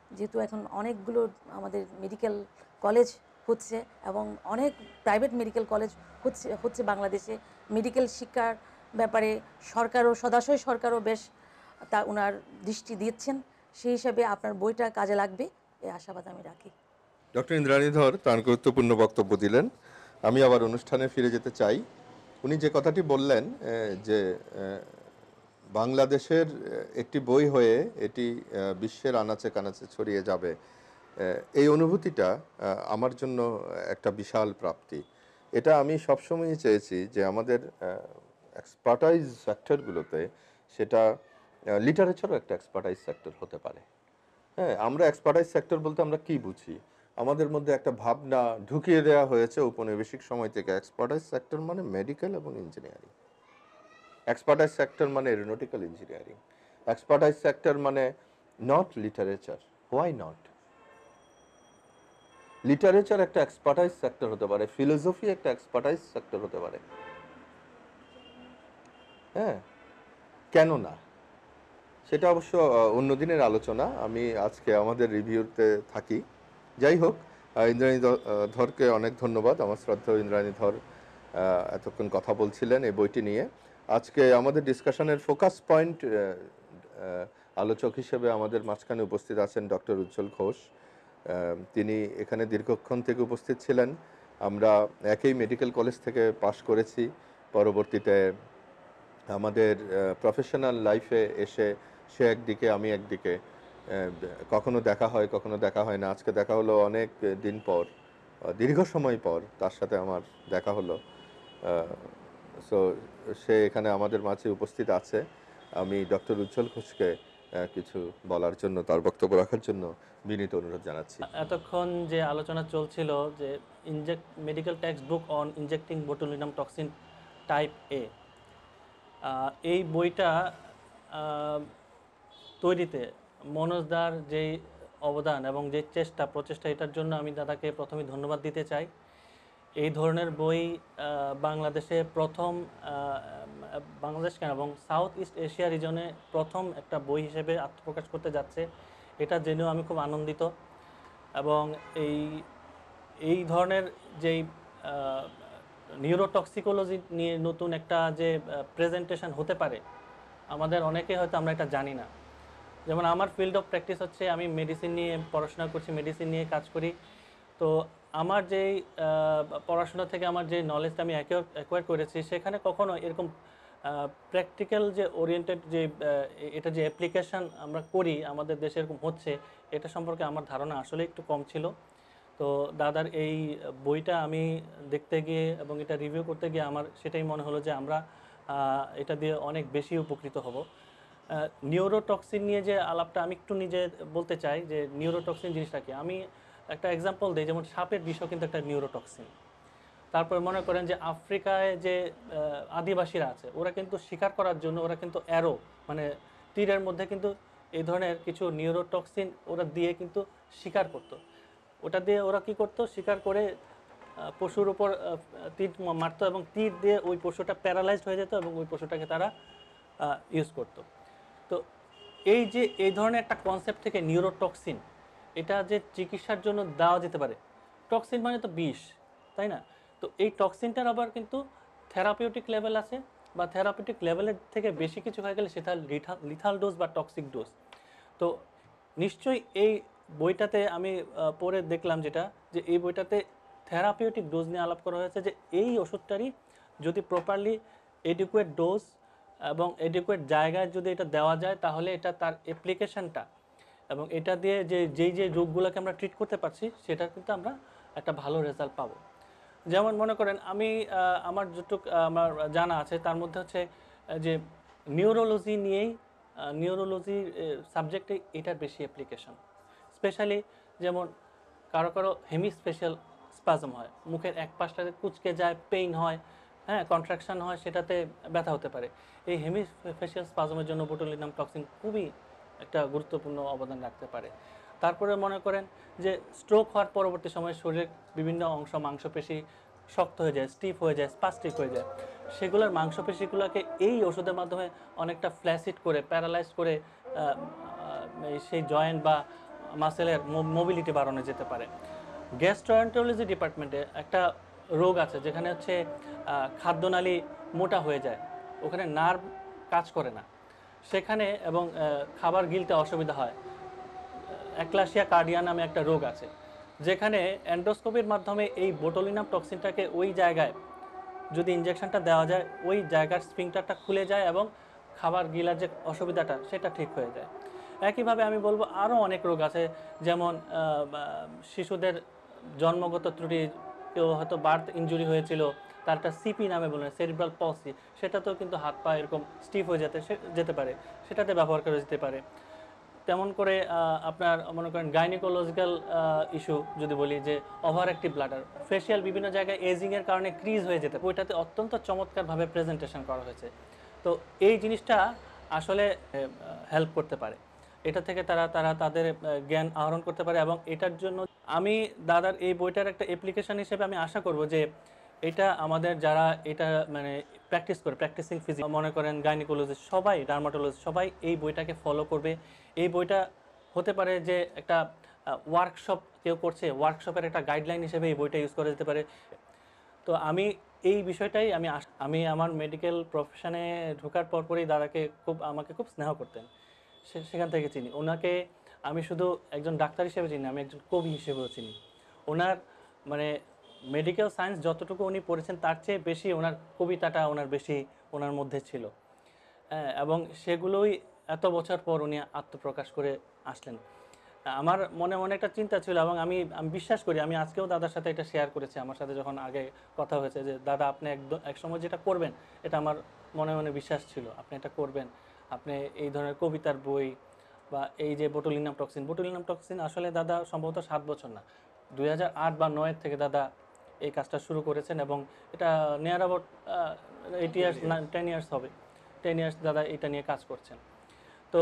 যেহেতু এখন অনেকগুলো আমাদের মেডিকেল কলেজ হচ্ছে এবং অনেক প্রাইভেট মেডিকেল কলেজ হচ্ছে বাংলাদেশে, মেডিকেল শিক্ষার ব্যাপারে সদাশয় সরকারও বেশ তা ওনার দৃষ্টি দিচ্ছেন। সেই হিসাবে আপনার বইটা কাজে লাগবে এই আশাবাদ আমি রাখি। ডক্টর ইন্দ্রাণী ধর তার গুরুত্বপূর্ণ বক্তব্য দিলেন। আমি আবার অনুষ্ঠানে ফিরে যেতে চাই। উনি যে কথাটি বললেন যে বাংলাদেশের একটি বই হয়ে এটি বিশ্বের আনাচে কানাচে ছড়িয়ে যাবে, এই অনুভূতিটা আমার জন্য একটা বিশাল প্রাপ্তি। এটা আমি সবসময়ই চেয়েছি যে আমাদের এক্সপার্টাইজ সেক্টরগুলোতে, সেটা লিটারেচারও একটা এক্সপার্টাইজ সেক্টর হতে পারে। হ্যাঁ, আমরা এক্সপার্টাইজ সেক্টর বলতে আমরা কি বুঝি? আমাদের মধ্যে একটা ভাবনা ঢুকিয়ে দেওয়া হয়েছে ঔপনিবেশিক সময় থেকে। এক্সপার্টাইজ সেক্টর মানে মেডিকেল এবং ইঞ্জিনিয়ারিং, এক্সপার্টাইজ সেক্টর মানে এরোনটিক্যাল ইঞ্জিনিয়ারিং, এক্সপার্টাইজ সেক্টর মানে not literature. Why not? Literature একটা এক্সপার্টাইজ সেক্টর হতে পারে, ফিলোসফি একটা এক্সপার্টাইজ সেক্টর হতে পারে। হ্যাঁ, কেন না? সেটা অবশ্য অন্যদিনের আলোচনা। আমি আজকে আমাদের রিভিউতে থাকি। যাই হোক, ইন্দ্রাণী ধরকে অনেক ধন্যবাদ। আমার শ্রদ্ধেয় ইন্দ্রাণী ধর এতক্ষণ কথা বলছিলেন এই বইটি নিয়ে। আজকে আমাদের ডিসকাশনের ফোকাস পয়েন্ট আলোচক হিসেবে আমাদের মাঝখানে উপস্থিত আছেন ডক্টর উজ্জ্বল ঘোষ। তিনি এখানে দীর্ঘক্ষণ থেকে উপস্থিত ছিলেন। আমরা একই মেডিকেল কলেজ থেকে পাশ করেছি। পরবর্তীতে আমাদের প্রফেশনাল লাইফে এসে সে একদিকে আমি একদিকে, কখনো দেখা হয় কখনো দেখা হয় না। আজকে দেখা হলো অনেক দিন পর, দীর্ঘ সময় পর তার সাথে আমার দেখা হলো। সো সে এখানে আমাদের মাঝে উপস্থিত আছে। আমি ডক্টর উজ্জ্বল ঘোষকে কিছু বলার জন্য, তার বক্তব্য রাখার জন্য বিনীত অনুরোধ জানাচ্ছি। এতক্ষণ যে আলোচনা চলছিল যে medical text book on injecting botulinum toxin type A, এই বইটা তৈরিতে মনোজদার যেই অবদান এবং যে প্রচেষ্টা, এটার জন্য আমি দাদাকে প্রথমে ধন্যবাদ দিতে চাই। এই ধরনের বই বাংলাদেশে প্রথম, বাংলাদেশ কেন এবং সাউথ ইস্ট এশিয়া রিজনে প্রথম একটা বই হিসেবে আত্মপ্রকাশ করতে যাচ্ছে, এটা জেনেও আমি খুব আনন্দিত। এবং এই ধরনের যেই নিউরোটক্সিকোলজি নিয়ে নতুন একটা যে প্রেজেন্টেশন হতে পারে, আমাদের অনেকে হয়তো আমরা এটা জানি না। যেমন আমার ফিল্ড অফ প্র্যাকটিস হচ্ছে, আমি মেডিসিন নিয়ে পড়াশোনা করছি, মেডিসিন নিয়ে কাজ করি। তো আমার যেই পড়াশোনা থেকে আমার যে নলেজটা আমি অ্যাকোয়ার করেছি, সেখানে কখনো এরকম প্র্যাকটিক্যাল যে ওরিয়েন্টেড যে এটা যে অ্যাপ্লিকেশান আমরা করি আমাদের দেশে এরকম হচ্ছে, এটা সম্পর্কে আমার ধারণা আসলে একটু কম ছিল। তো দাদার এই বইটা আমি দেখতে গিয়ে এবং এটা রিভিউ করতে গিয়ে আমার সেটাই মনে হলো যে আমরা এটা দিয়ে অনেক বেশি উপকৃত হব। নিউরোটক্সিন নিয়ে যে আলাপটা আমি একটু নিজে বলতে চাই যে নিউরোটক্সিন জিনিসটা কি। আমি একটা এক্সাম্পল দিই, যেমন সাপের বিষও কিন্তু একটা নিউরোটক্সিন। তারপর মনে করেন যে আফ্রিকায় যে আদিবাসীরা আছে, ওরা কিন্তু শিকার করার জন্য ওরা কিন্তু অ্যারো মানে তীরের মধ্যে কিন্তু এই ধরনের কিছু নিউরোটক্সিন ওরা দিয়ে কিন্তু শিকার করতো। ওটা দিয়ে ওরা কি করতো, শিকার করে পশুর উপর তীর মারতো এবং তীর দিয়ে ওই পশুটা প্যারালাইজড হয়ে যেত এবং ওই পশুটাকে তারা ইউজ করতো। তো এই ধরনের একটা কনসেপ্ট থেকে নিউরোটক্সিন, এটা যে চিকিৎসার জন্য দেওয়া যেতে পারে। টক্সিন মানে তো বিষ, তাই না? তো এই টক্সিনটার আবার কিন্তু থেরাপিউটিক লেভেল আছে, বা থেরাপিউটিক লেভেলের থেকে বেশি কিছু হয়ে গেলে সেটা লিথাল ডোজ বা টক্সিক ডোজ। তো নিশ্চয়ই এই বইটাতে আমি পড়ে দেখলাম যেটা, যে এই বইটাতে থেরাপিউটিক ডোজ নিয়ে আলাপ করা হয়েছে, যে এই ওষুধটারই যদি প্রপারলি এডিকুয়েট ডোজ এবং এডিকুয়েট জায়গায় যদি এটা দেওয়া যায়, তাহলে এটা তার অ্যাপ্লিকেশনটা এবং এটা দিয়ে যে রোগগুলোকে আমরা ট্রিট করতে পারছি, সেটার কিন্তু আমরা একটা ভালো রেজাল্ট পাবো। যেমন মনে করেন আমি আমার যেটুক আমার জানা আছে তার মধ্যে হচ্ছে যে নিউরোলজি নিয়েই, নিউরোলজি সাবজেক্টে এটার বেশি অ্যাপ্লিকেশন। স্পেশালি যেমন কারো কারো হেমিস্পেশাল স্পাজম হয়, মুখের এক পাশটাতে কুঁচকে যায়, পেইন হয়, হ্যাঁ, কন্ট্রাকশন হয়, সেটাতে ব্যথা হতে পারে। এই হেমিফেশিয়াল স্পাজমের জন্য বোটুলিনাম টক্সিন খুবই একটা গুরুত্বপূর্ণ অবদান রাখতে পারে। তারপরে মনে করেন যে স্ট্রোক হওয়ার পরবর্তী সময়ে শরীরের বিভিন্ন অংশ মাংসপেশি শক্ত হয়ে যায়, স্টিফ হয়ে যায়, স্পাস্টিক হয়ে যায়, সেগুলোর মাংসপেশিগুলোকে এই ওষুধের মাধ্যমে অনেকটা ফ্ল্যাসিড করে, প্যারালাইজ করে সেই জয়েন্ট বা মাসেলের মোবিলিটি বাড়ানো যেতে পারে। গ্যাস্ট্রোএন্টারোলজি ডিপার্টমেন্টে একটা রোগ আছে যেখানে হচ্ছে খাদ্যনালী মোটা হয়ে যায়, ওখানে নার্ভ কাজ করে না সেখানে, এবং খাবার গিলতে অসুবিধা হয়। অ্যাক্লাসিয়া কার্ডিয়া নামে একটা রোগ আছে যেখানে এন্ডোস্কোপির মাধ্যমে এই বোটুলিনাম টক্সিনটাকে ওই জায়গায় যদি ইনজেকশনটা দেওয়া যায়, ওই জায়গার স্ফিংটারটা খুলে যায় এবং খাবার গিলার যে অসুবিধাটা সেটা ঠিক হয়ে যায়। একইভাবে আমি বলবো আরও অনেক রোগ আছে, যেমন শিশুদের জন্মগত ত্রুটি, কেউ হয়তো বার্থ ইনজুরি হয়েছিল, তার একটা সিপি নামে বলে সেরিব্রাল পলসি, সেটাতেও কিন্তু হাত পা এরকম স্টিফ হয়ে যেতে পারে, সেটাতে ব্যবহার করা যেতে পারে। তেমন করে আপনার মনে করেন গাইনিকোলজিক্যাল ইস্যু যদি বলি, যে ওভার অ্যাক্টিভ ব্লাডার, ফেশিয়াল বিভিন্ন জায়গায় এজিংয়ের কারণে ক্রিজ হয়ে যেতে, ওইটাতে অত্যন্ত চমৎকারভাবে প্রেজেন্টেশন করা হয়েছে। তো এই জিনিসটা আসলে হেল্প করতে পারে, এটা থেকে তারা তাদের জ্ঞান আহরণ করতে পারে। এবং এটার জন্য আমি দাদার এই বইটার একটা অ্যাপ্লিকেশন হিসেবে আমি আশা করব যে এটা আমাদের যারা এটা মানে প্র্যাকটিসিং ফিজিক্স মনে করেন, গাইনিকোলজিস্ট সবাই, ডার্মাটোলজিস্ট সবাই এই বইটাকে ফলো করবে। এই বইটা হতে পারে যে একটা ওয়ার্কশপ কেউ করছে, ওয়ার্কশপের একটা গাইডলাইন হিসেবে এই বইটা ইউজ করা যেতে পারে। তো আমি এই বিষয়টাই আমি আমার মেডিকেল প্রফেশনে ঢোকার পরপরই দাদাকে আমাকে খুব স্নেহ করতেন, সেখান থেকে চিনি ওনাকে। আমি শুধু একজন ডাক্তার হিসেবে চিনি, আমি একজন কবি হিসেবেও চিনি। ওনার মানে মেডিকেল সায়েন্স যতটুকু উনি পড়েছেন তার চেয়ে বেশি ওনার কবিতাটা ওনার মধ্যে ছিল, এবং সেগুলোই এত বছর পর উনি আত্মপ্রকাশ করে আসলেন। আমার মনে মনে একটা চিন্তা ছিল, এবং আমি বিশ্বাস করি, আমি আজকেও দাদার সাথে এটা শেয়ার করেছি, আমার সাথে যখন আগে কথা হয়েছে, যে দাদা আপনি এক সময় যেটা করবেন, এটা আমার মনে মনে বিশ্বাস ছিল আপনি এটা করবেন। আপনি এই ধরনের কবিতার বই বা এই যে বোটুলিনাম টক্সিন আসলে দাদা সম্ভবত 7 বছর না, 2008 বা 9 থেকে দাদা এই কাজটা শুরু করেছেন, এবং এটা নিয়ার অ্যাবাউট 8 ইয়ার্স 10 ইয়ার্স হবে, 10 ইয়ার্স দাদা এটা নিয়ে কাজ করছেন। তো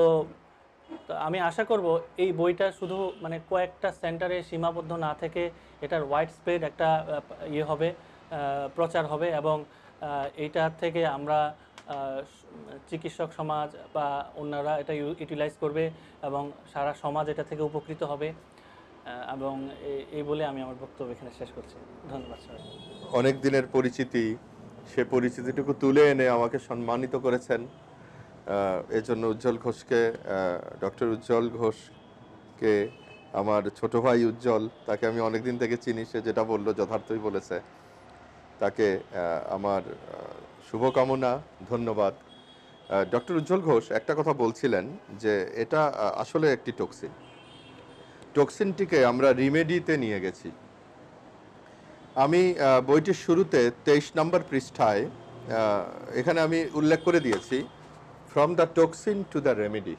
আমি আশা করব এই বইটা শুধু মানে কয়েকটা সেন্টারে সীমাবদ্ধ না থেকে এটার ওয়াইড স্প্রেড একটা হবে, প্রচার হবে, এবং এইটা থেকে আমরা চিকিৎসক সমাজ বা অন্যরা এটা ইউটিলাইজ করবে, এবং সারা সমাজ এটা থেকে উপকৃত হবে। এবং এই বলে আমি আমার বক্তব্য এখানে শেষ করছি। ধন্যবাদ স্যার। অনেক দিনের পরিচিতি, সে পরিচিতিটুকু তুলে এনে আমাকে সম্মানিত করেছেন। এজন্য উজ্জ্বল ঘোষকে, ডক্টর উজ্জ্বল ঘোষকে, আমার ছোট ভাই উজ্জ্বল, তাকে আমি অনেক দিন থেকে চিনি, সে যেটা বললো যথার্থই বলেছে। তাকে আমার শুভকামনা, ধন্যবাদ। ডক্টর উজ্জ্বল ঘোষ একটা কথা বলছিলেন যে এটা আসলে একটি টক্সিনটিকে আমরা রিমেডিতে নিয়ে গেছি। আমি বইটির শুরুতে 23 নম্বর পৃষ্ঠায় এখানে আমি উল্লেখ করে দিয়েছি, from the toxin to the remedy.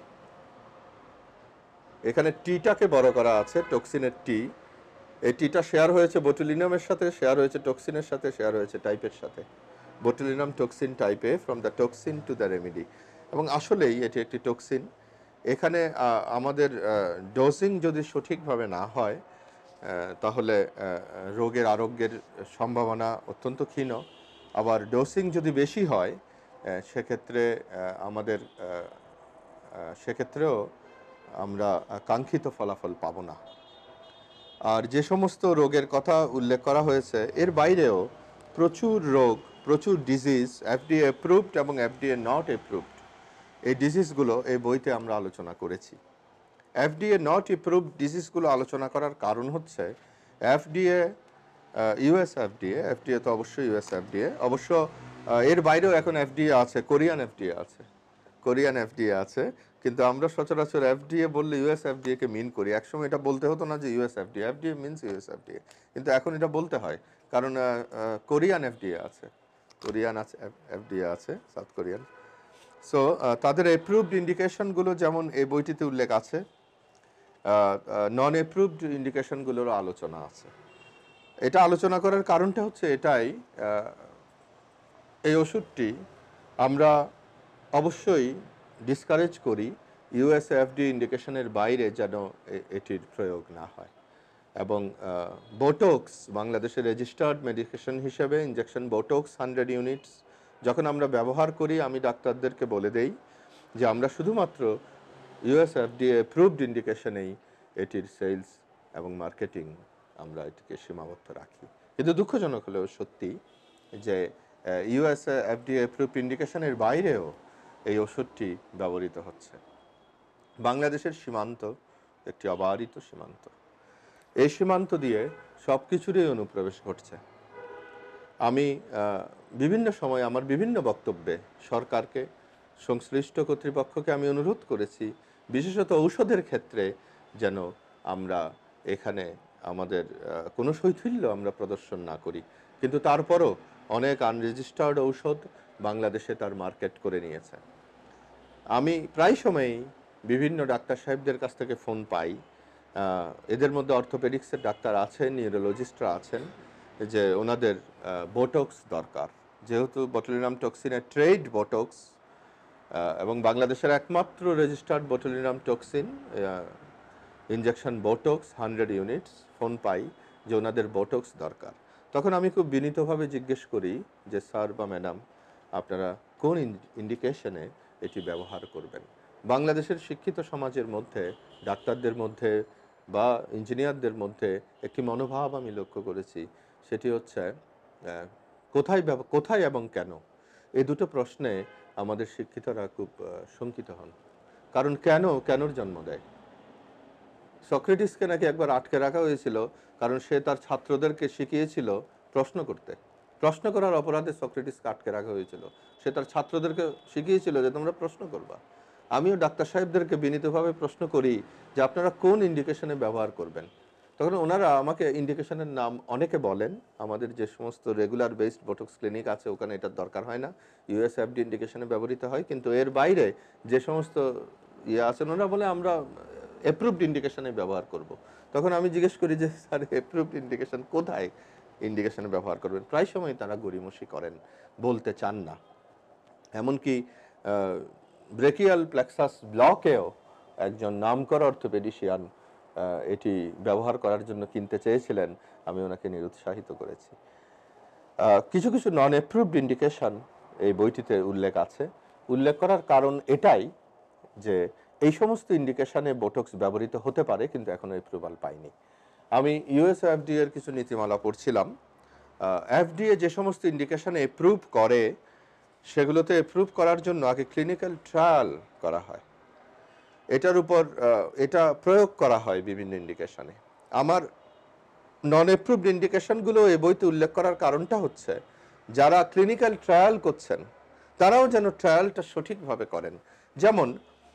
এখানে টিটাকে বড় করা আছে, টক্সিনের টি। এই টিটা শেয়ার হয়েছে বোটুলিনামের সাথে, শেয়ার হয়েছে টক্সিনের সাথে, শেয়ার হয়েছে টাইপের সাথে। বোটুলিনাম টক্সিন টাইপে, from the toxin to the remedy. এবং আসলেই এটি একটি টক্সিন। এখানে আমাদের ডোজিং যদি সঠিকভাবে না হয় তাহলে রোগের আরোগ্যের সম্ভাবনা অত্যন্ত ক্ষীণ। আবার ডোজিং যদি বেশি হয় সেক্ষেত্রেও আমরা কাঙ্ক্ষিত ফলাফল পাব না। আর যে সমস্ত রোগের কথা উল্লেখ করা হয়েছে এর বাইরেও প্রচুর রোগ, প্রচুর ডিজিজ FDA অ্যাপ্রুভড এবং FDA নট অ্যাপ্রুভড, এই ডিজিজগুলো এই বইতে আমরা আলোচনা করেছি। FDA নট অ্যাপ্রুভড ডিজিজগুলো আলোচনা করার কারণ হচ্ছে US FDA তো অবশ্যই US FDA, অবশ্য এর বাইরেও এখন FDA আছে, কোরিয়ান FDA আছে, কিন্তু আমরা সচরাচর FDA বললে US FDA কে মিন করি। একসময় এটা বলতে হতো না যে US FDA means US FDA, কিন্তু এখন এটা বলতে হয়, কারণ কোরিয়ান FDA আছে, সাউথ কোরিয়ান। সো তাদের অ্যাপ্রুভড ইন্ডিকেশনগুলো যেমন এই বইটিতে উল্লেখ আছে, নন অ্যাপ্রুভড ইন্ডিকেশনগুলোরও আলোচনা আছে। এটা আলোচনা করার কারণটা হচ্ছে এটাই, এই ওষুধটি আমরা অবশ্যই ডিসকারেজ করি US FDA ইন্ডিকেশনের বাইরে যেন এটির প্রয়োগ না হয়। এবং বোটক্স বাংলাদেশের রেজিস্টার্ড মেডিকেশন হিসেবে ইনজেকশন বোটক্স 100 ইউনিটস যখন আমরা ব্যবহার করি, আমি ডাক্তারদেরকে বলে দেই যে আমরা শুধুমাত্র US FDA অ্যাপ্রুভড ইন্ডিকেশনেই এটির সেলস এবং মার্কেটিং আমরা এটিকে সীমাবদ্ধ রাখি। কিন্তু দুঃখজনক হলেও সত্যি যে ইউএসএ এফডিএ অ্যাপ্রুভড ইন্ডিকেশনের বাইরেও এই ওষুধটি ব্যবহৃত হচ্ছে। বাংলাদেশের সীমান্ত একটি অবারিত সীমান্ত, এই সীমান্ত দিয়ে সব কিছুরই অনুপ্রবেশ ঘটছে। আমি বিভিন্ন সময় আমার বিভিন্ন বক্তব্যে সরকারকে, সংশ্লিষ্ট কর্তৃপক্ষকে আমি অনুরোধ করেছি, বিশেষত ঔষধের ক্ষেত্রে যেন আমরা এখানে আমাদের কোনো শৈথিল্য আমরা প্রদর্শন না করি। কিন্তু তারপরও অনেক আনরেজিস্টার্ড ঔষধ বাংলাদেশে তার মার্কেট করে নিয়েছে। আমি প্রায় সময়ই বিভিন্ন ডাক্তার সাহেবদের কাছ থেকে ফোন পাই, এদের মধ্যে অর্থোপেডিক্সের ডাক্তার আছেন, নিউরোলজিস্টরা আছেন, যে ওনাদের বোটক্স দরকার, যেহেতু বটুলিনাম টক্সিনের ট্রেড বোটক্স এবং বাংলাদেশের একমাত্র registered botulinum toxin injection Botox 100 units. Phone পাই যে ওনাদের বোটক্স দরকার। তখন আমি খুব বিনীতভাবে জিজ্ঞেস করি যে স্যার বা ম্যাডাম, আপনারা কোন ইন্ডিকেশনে এটি ব্যবহার করবেন? বাংলাদেশের শিক্ষিত সমাজের মধ্যে, ডাক্তারদের মধ্যে বা ইঞ্জিনিয়ারদের মধ্যে একটি মনোভাব আমি লক্ষ্য করেছি, সেটি হচ্ছে কোথায় এবং কেন। এই দুটো প্রশ্নে আমাদের শিক্ষিতরা খুব শঙ্কিত হন। কারণ কেনর জন্ম দেয়। সক্রেটিসকে নাকি একবার আটকে রাখা হয়েছিল, কারণ সে তার ছাত্রদেরকে শিখিয়েছিল প্রশ্ন করতে। প্রশ্ন করার অপরাধে সক্রেটিসকে আটকে রাখা হয়েছিল। সে তার ছাত্রদেরকে শিখিয়েছিল যে তোমরা প্রশ্ন করবা। আমিও ডাক্তার সাহেবদেরকে বিনীতভাবে প্রশ্ন করি যে আপনারা কোন ইন্ডিকেশনে ব্যবহার করবেন। তখন ওনারা আমাকে ইন্ডিকেশনের নাম অনেকে বলেন। আমাদের যে সমস্ত রেগুলার বেসড বোটক্স ক্লিনিক আছে ওখানে এটার দরকার হয় না, ইউএসএফডি ইন্ডিকেশনে ব্যবহৃত হয়। কিন্তু এর বাইরে যে সমস্ত আছেন ওনারা বলে আমরা অ্যাপ্রুভড ইন্ডিকেশনে ব্যবহার করব। তখন আমি জিজ্ঞেস করি যে স্যার অ্যাপ্রুভড ইন্ডিকেশন কোথায় ইন্ডিকেশনে ব্যবহার করবেন? প্রায় সময় তারা গড়িমসি করেন, বলতে চান না। এমনকি ব্রেকিয়াল প্লেক্সাস ব্লকেও একজন নামকরা অর্থোপেডিশিয়ান এটি ব্যবহার করার জন্য কিনতে চেয়েছিলেন, আমি ওনাকে নিরুৎসাহিত করেছি। কিছু কিছু নন অ্যাপ্রুভড ইন্ডিকেশন এই বইটিতে উল্লেখ আছে। উল্লেখ করার কারণ এটাই যে এই সমস্ত ইন্ডিকেশনে বোটক্স ব্যবহৃত হতে পারে, কিন্তু এখনো অ্যাপ্রুভাল পাইনি। আমি ইউএসএ এফডিএ এর কিছু নীতিমালা পড়ছিলাম। এফডিএ যে সমস্ত ইন্ডিকেশনে অ্যাপ্রুভ করে সেগুলোতে অ্যাপ্রুভ করার জন্য আগে ক্লিনিক্যাল ট্রায়াল করা হয়, এটার উপর এটা প্রয়োগ করা হয় বিভিন্ন ইন্ডিকেশনে। আমার নন অ্যাপ্রুভড ইন্ডিকেশনগুলো এই বইতে উল্লেখ করার কারণটা হচ্ছে যারা ক্লিনিক্যাল ট্রায়াল করছেন তারাও যেন ট্রায়ালটা সঠিকভাবে করেন। যেমন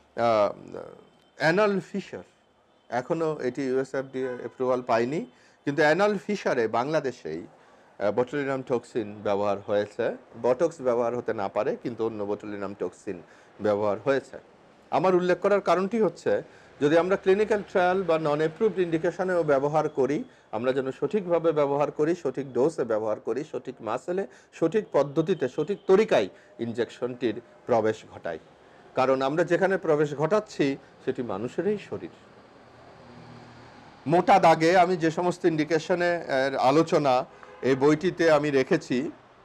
অ্যানাল ফিশার, এখনও এটি ইউএসএফডিএ অ্যাপ্রুভাল পায়নি, কিন্তু অ্যানাল ফিশারে বাংলাদেশেই বটুলিনাম টক্সিন ব্যবহার হয়েছে। বটক্স ব্যবহার হতে না পারে, কিন্তু অন্য বটুলিনাম টক্সিন ব্যবহার হয়েছে। আমার উল্লেখ করার কারণটি হচ্ছে যদি আমরা ক্লিনিক্যাল ট্রায়াল বা নন অ্যাপ্রুভড ইন্ডিকেশনেও ব্যবহার করি, আমরা যেন সঠিকভাবে ব্যবহার করি, সঠিক ডোজে ব্যবহার করি, সঠিক মাসেলে, সঠিক পদ্ধতিতে, সঠিক তরিকায় ইনজেকশনটির প্রবেশ ঘটাই। কারণ আমরা যেখানে প্রবেশ ঘটাচ্ছি সেটি মানুষেরই শরীর। মোটা দাগে আমি যে সমস্ত ইন্ডিকেশনের আলোচনা এই বইটিতে আমি রেখেছি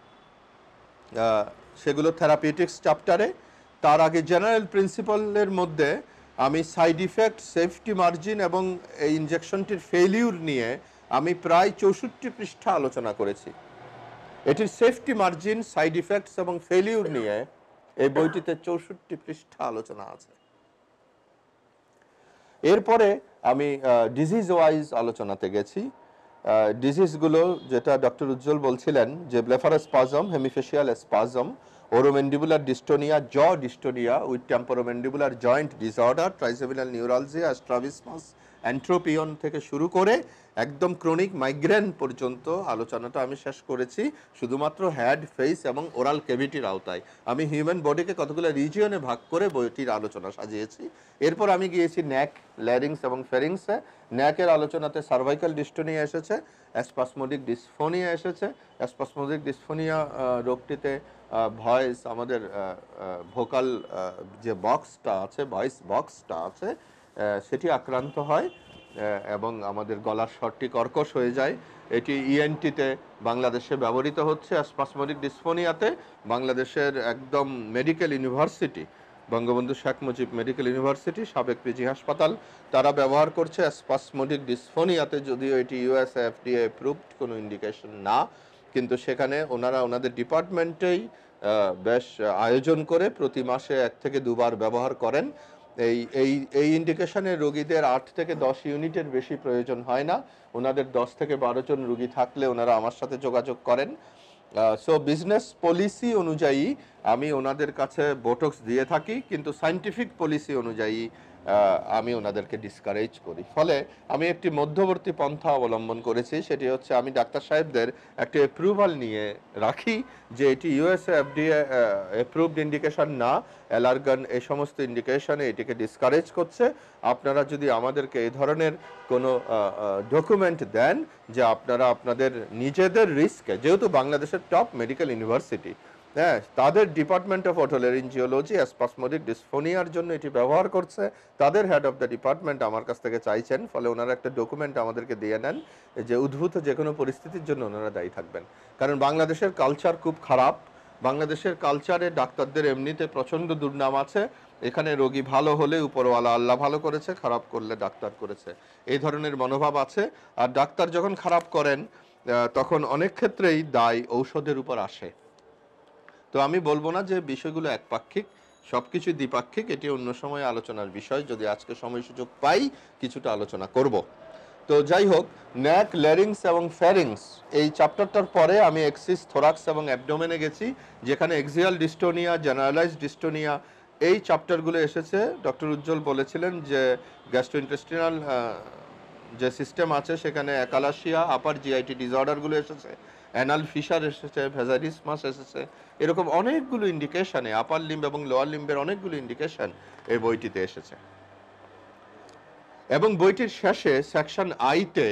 সেগুলো থেরাপিউটিক্স চ্যাপ্টারে। তার আগে জেনারেল প্রিন্সিপালের মধ্যে আমি সাইড ইফেক্ট, সেফটি মার্জিন এবং এই ইনজেকশনটির ফেলিউর নিয়ে আমি প্রায় 64 পৃষ্ঠা আলোচনা করেছি। এটির সেফটি মার্জিন, সাইড ইফেক্টস এবং ফেলিউর নিয়ে এই বইটিতে 64 পৃষ্ঠা আলোচনা আছে। এরপরে আমি ডিজিজ ওয়াইজ আলোচনাতে গেছি। ডিজিজগুলো যেটা ডক্টর উজ্জ্বল বলছিলেন যে blepharospasm, hemifacial spasm, oromandibular dystonia, jaw dystonia with temporomandibular joint disorder, trigeminal neuralgia, strabismus, entropion থেকে শুরু করে একদম ক্রনিক মাইগ্রেন পর্যন্ত আলোচনাটা আমি শেষ করেছি শুধুমাত্র হেড, ফেস এবং ওরাল ক্যাভিটির আওতায়। আমি হিউম্যান বডিকে কতগুলো রিজিয়নে ভাগ করে বইটির আলোচনা সাজিয়েছি। এরপর আমি গিয়েছি নেক, ল্যারিংস এবং ফেরিংসে। নেকের আলোচনাতে সার্ভাইকাল ডিস্টোনিয়া এসেছে, অ্যাসপাসমোডিক ডিসফোনিয়া এসেছে। অ্যাসপাসমোডিক ডিসফোনিয়া রোগটিতে ভয়েস, আমাদের ভোকাল যে বক্সটা আছে, ভয়েস বক্সটা আছে, সেটি আক্রান্ত হয় এবং আমাদের গলার স্বরটি কর্কশ হয়ে যায়। এটি ইএনটিতে বাংলাদেশে ব্যবহৃত হচ্ছে। স্পাসমোডিক ডিসফোনিয়াতে বাংলাদেশের একদম medical university Bangabandhu Sheikh Mujib medical university, সাবেক পিজি হাসপাতাল, তারা ব্যবহার করছে স্পাসমোডিক ডিসফোনিয়াতে, যদিও এটি ইউএসএ এফডিএ অ্যাপ্রুভড কোনো ইন্ডিকেশন না, কিন্তু সেখানে ওনারা ওনাদের ডিপার্টমেন্টেই বেশ আয়োজন করে প্রতি মাসে 1 থেকে 2 বার ব্যবহার করেন। এই এই এই ইন্ডিকেশনের রোগীদের 8 থেকে 10 ইউনিটের বেশি প্রয়োজন হয় না। ওনাদের 10 থেকে 12 জন রোগী থাকলে ওনারা আমার সাথে যোগাযোগ করেন। সো বিজনেস পলিসি অনুযায়ী আমি ওনাদের কাছে বোটক্স দিয়ে থাকি, কিন্তু সায়েন্টিফিক পলিসি অনুযায়ী আমি ওনাদেরকে ডিসকারেজ করি। ফলে আমি একটি মধ্যবর্তী পন্থা অবলম্বন করেছি, সেটি হচ্ছে আমি ডাক্তার সাহেবদের একটি অ্যাপ্রুভাল নিয়ে রাখি যে এটি ইউএসএ এফডিএ অ্যাপ্রুভড ইন্ডিকেশন না, অ্যালার্গান এই সমস্ত ইন্ডিকেশনে এটিকে ডিসকারেজ করছে। আপনারা যদি আমাদেরকে এই ধরনের কোনো ডকুমেন্ট দেন যে আপনারা আপনাদের নিজেদের রিস্কে, যেহেতু বাংলাদেশের টপ মেডিকেল ইউনিভার্সিটি, হ্যাঁ, তাদের ডিপার্টমেন্ট অফ ওটোলেরিঞ্জিওলজি স্পাসমোডিক ডিসফোনিয়ার জন্য এটি ব্যবহার করছে, তাদের হেড অফ দ্য ডিপার্টমেন্ট আমার কাছ থেকে চাইছেন, ফলে ওনারা একটা ডকুমেন্ট আমাদেরকে দিয়ে নেন যে উদ্ভূত যে কোনো পরিস্থিতির জন্য ওনারা দায়ী থাকবেন। কারণ বাংলাদেশের কালচার খুব খারাপ, বাংলাদেশের কালচারে ডাক্তারদের এমনিতে প্রচণ্ড দুর্নাম আছে। এখানে রোগী ভালো হলে উপরওয়ালা আল্লাহ ভালো করেছে, খারাপ করলে ডাক্তার করেছে, এই ধরনের মনোভাব আছে। আর ডাক্তার যখন খারাপ করেন তখন অনেক ক্ষেত্রেই দায় ঔষধের উপর আসে। তো আমি বলবো না যে বিষয়গুলো একপাক্ষিক, সবকিছু দ্বিপাক্ষিক, এটি অন্য সময় আলোচনার বিষয়, যদি আজকে সময় সুযোগ পাই কিছুটা আলোচনা করব। তো যাই হোক, ন্যাক, ল্যারিংস এবং ফ্যারিংস এই চ্যাপ্টারটার পরে আমি এক্সিস, থোরাক্স এবং অ্যাবডোমেনে গেছি, যেখানে এক্সিয়াল ডিস্টোনিয়া, জেনারেলাইজড ডিস্টোনিয়া এই চ্যাপ্টারগুলো এসেছে। ডক্টর উজ্জ্বল বলেছিলেন যে গ্যাস্ট্রোইন্টেস্টিনাল যে সিস্টেম আছে সেখানে অ্যাকালাসিয়া, আপার জিআইটি ডিসঅর্ডারগুলো এসেছে, অ্যানাল ফিশার এসেছে, ভেজারিসমাস এসেছে, এরকম অনেকগুলো ইন্ডিকেশনে, আপার লিম্ব এবং লোয়ার লিম্বের অনেকগুলো ইন্ডিকেশন এই বইটিতে এসেছে। এবং বইটির শেষে সেকশন আইতে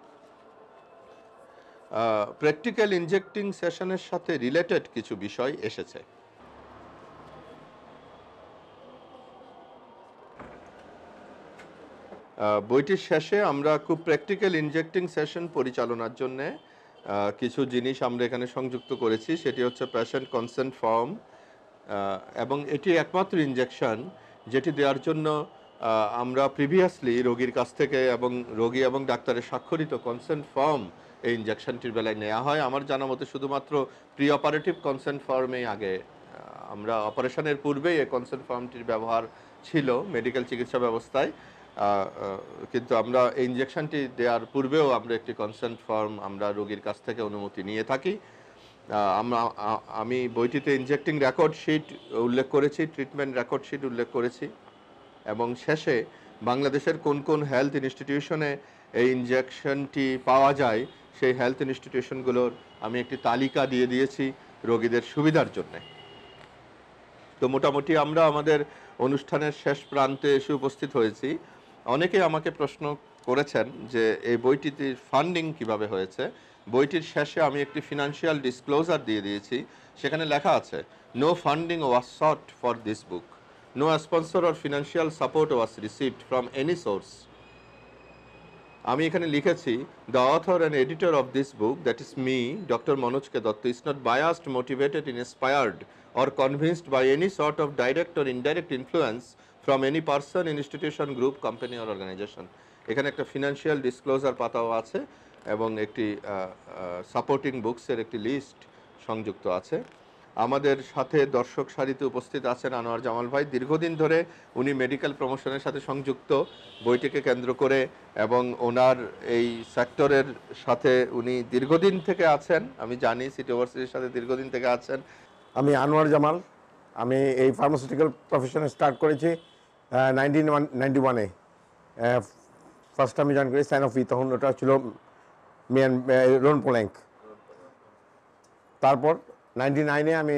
প্র্যাকটিক্যাল ইনজেক্টিং সেশনের সাথে রিলেটেড কিছু বিষয় এসেছে। বইটির শেষে আমরা খুব প্র্যাকটিক্যাল ইনজেক্টিং সেশন পরিচালনার জন্য কিছু জিনিস আমরা এখানে সংযুক্ত করেছি। সেটি হচ্ছে পেশেন্ট কনসেন্ট ফর্ম, এবং এটি একমাত্র ইনজেকশন যেটি দেওয়ার জন্য আমরা প্রিভিয়াসলি রোগীর কাছ থেকে এবং রোগী এবং ডাক্তারের স্বাক্ষরিত কনসেন্ট ফর্ম এই ইনজেকশনটির বেলায় নেওয়া হয়। আমার জানা মতে শুধুমাত্র প্রি অপারেটিভ কনসেন্ট ফর্মেই আগে আমরা অপারেশনের পূর্বেই এই কনসেন্ট ফর্মটির ব্যবহার ছিল মেডিকেল চিকিৎসা ব্যবস্থায়, কিন্তু আমরা এই ইনজেকশনটি দেওয়ার পূর্বেও আমরা একটি কনসেন্ট ফর্ম আমরা রোগীর কাছ থেকে অনুমতি নিয়ে থাকি। আমি বইটিতে ইনজেক্টিং রেকর্ড শিট উল্লেখ করেছি, ট্রিটমেন্ট রেকর্ড শিট উল্লেখ করেছি, এবং শেষে বাংলাদেশের কোন কোন হেলথ ইনস্টিটিউশনে এই ইনজেকশনটি পাওয়া যায় সেই হেলথ ইনস্টিটিউশনগুলোর আমি একটি তালিকা দিয়ে দিয়েছি রোগীদের সুবিধার জন্য। তো মোটামুটি আমরা আমাদের অনুষ্ঠানের শেষ প্রান্তে এসে উপস্থিত হয়েছি। অনেকে আমাকে প্রশ্ন করেছেন যে এই বইটিতে ফান্ডিং কিভাবে হয়েছে। বইটির শেষে আমি একটি ফিনান্সিয়াল ডিসক্লোজার দিয়ে দিয়েছি, সেখানে লেখা আছে no funding was sought for this book, no sponsor or financial support was received from any source. আমি এখানে লিখেছি the author and editor of this book, that is me, doctor Manoj K Dutta, is not biased, motivated, inspired or convinced by any sort of direct or indirect influence from any person, institution, group, company or organization. এখানে একটা financial disclosure পাতাও আছে এবং একটি supporting বুকসের একটি list সংযুক্ত আছে। আমাদের সাথে দর্শক সারিতে উপস্থিত আছেন আনোয়ার জামাল ভাই, দীর্ঘদিন ধরে উনি মেডিকেল প্রমোশনের সাথে সংযুক্ত বইটিকে কেন্দ্র করে, এবং ওনার এই সেক্টরের সাথে উনি দীর্ঘদিন থেকে আছেন। আমি জানি সিটি ইউনিভার্সিটির সাথে দীর্ঘদিন থেকে আছেন। আমি আনোয়ার জামাল, আমি এই ফার্মাসিউটিক্যাল প্রফেশনে স্টার্ট করেছি 1991-এ। ফার্স্ট আমি জয়েন করি সাইনোফি, তখন ওটা ছিল রোন পোল্যাঙ্ক। তারপর 99-এ আমি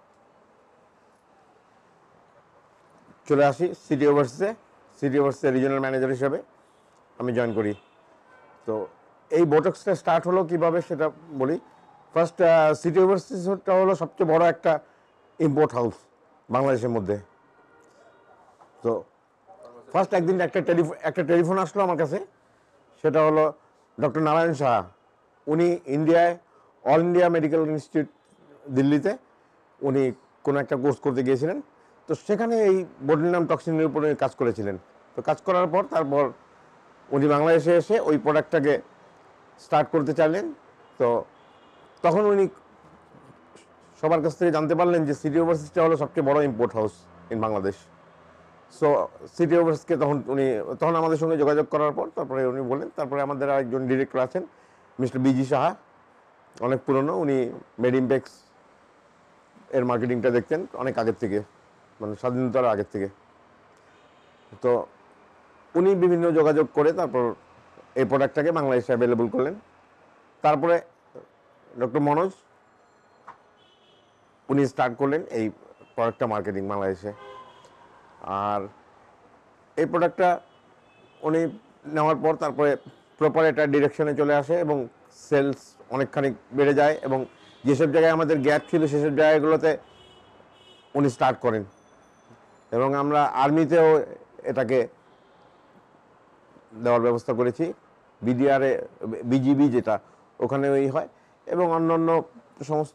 চলে আসি সিটি ইউনিভার্সিটিতে রিজিওনাল ম্যানেজার হিসেবে আমি জয়েন করি। তো এই বোটক্সটা স্টার্ট হলো কীভাবে সেটা বলি। ফার্স্ট সিটি ইউনিভার্সিটিটা হলো সবচেয়ে বড় একটা ইম্পোর্ট হাউস বাংলাদেশের মধ্যে। তো ফার্স্ট একদিন একটা টেলিফোন আসলো আমার কাছে, সেটা হলো ডক্টর নারায়ণ সাহা। উনি ইন্ডিয়ায় অল ইন্ডিয়া মেডিকেল ইনস্টিটিউট দিল্লিতে উনি কোনো একটা কোর্স করতে গিয়েছিলেন, তো সেখানে এই বোটুলিনাম টক্সিনের উপরে কাজ করেছিলেন। তো কাজ করার পর তারপর উনি বাংলাদেশে এসে ওই প্রোডাক্টটাকে স্টার্ট করতে চাইলেন। তো তখন উনি সবার কাছ থেকে জানতে পারলেন যে সিটি ওভারসিসটা হলো সবচেয়ে বড় import house in Bangladesh. So City ওভারসিসকে তখন আমাদের সঙ্গে যোগাযোগ করার পর তারপরে উনি বললেন, তারপরে আমাদের আরেকজন ডিরেক্টর আছেন মিস্টার বিজি সাহা, অনেক পুরনো, উনি মেডিমপেক্স এর মার্কেটিংটা দেখতেন অনেক আগের থেকে, মানে স্বাধীনতার আগের থেকে। তো উনি বিভিন্ন যোগাযোগ করে তারপর এই প্রোডাক্টটাকে বাংলাদেশে অ্যাভেলেবল করলেন। তারপরে ডক্টর মনোজ উনি স্টার্ট করলেন এই প্রোডাক্টটা মার্কেটিং বাংলাদেশে। আর এই প্রোডাক্টটা উনি নেওয়ার পর তারপরে প্রপার একটা ডিরেকশনে চলে আসে এবং সেলস অনেকখানি বেড়ে যায়, এবং যেসব জায়গায় আমাদের গ্যাপ ছিল সেসব জায়গাগুলোতে উনি স্টার্ট করেন। এবং আমরা আর্মিতেও এটাকে দেওয়ার ব্যবস্থা করেছি, বিজিবি যেটা ওখানে ওই হয়, এবং অন্যান্য সমস্ত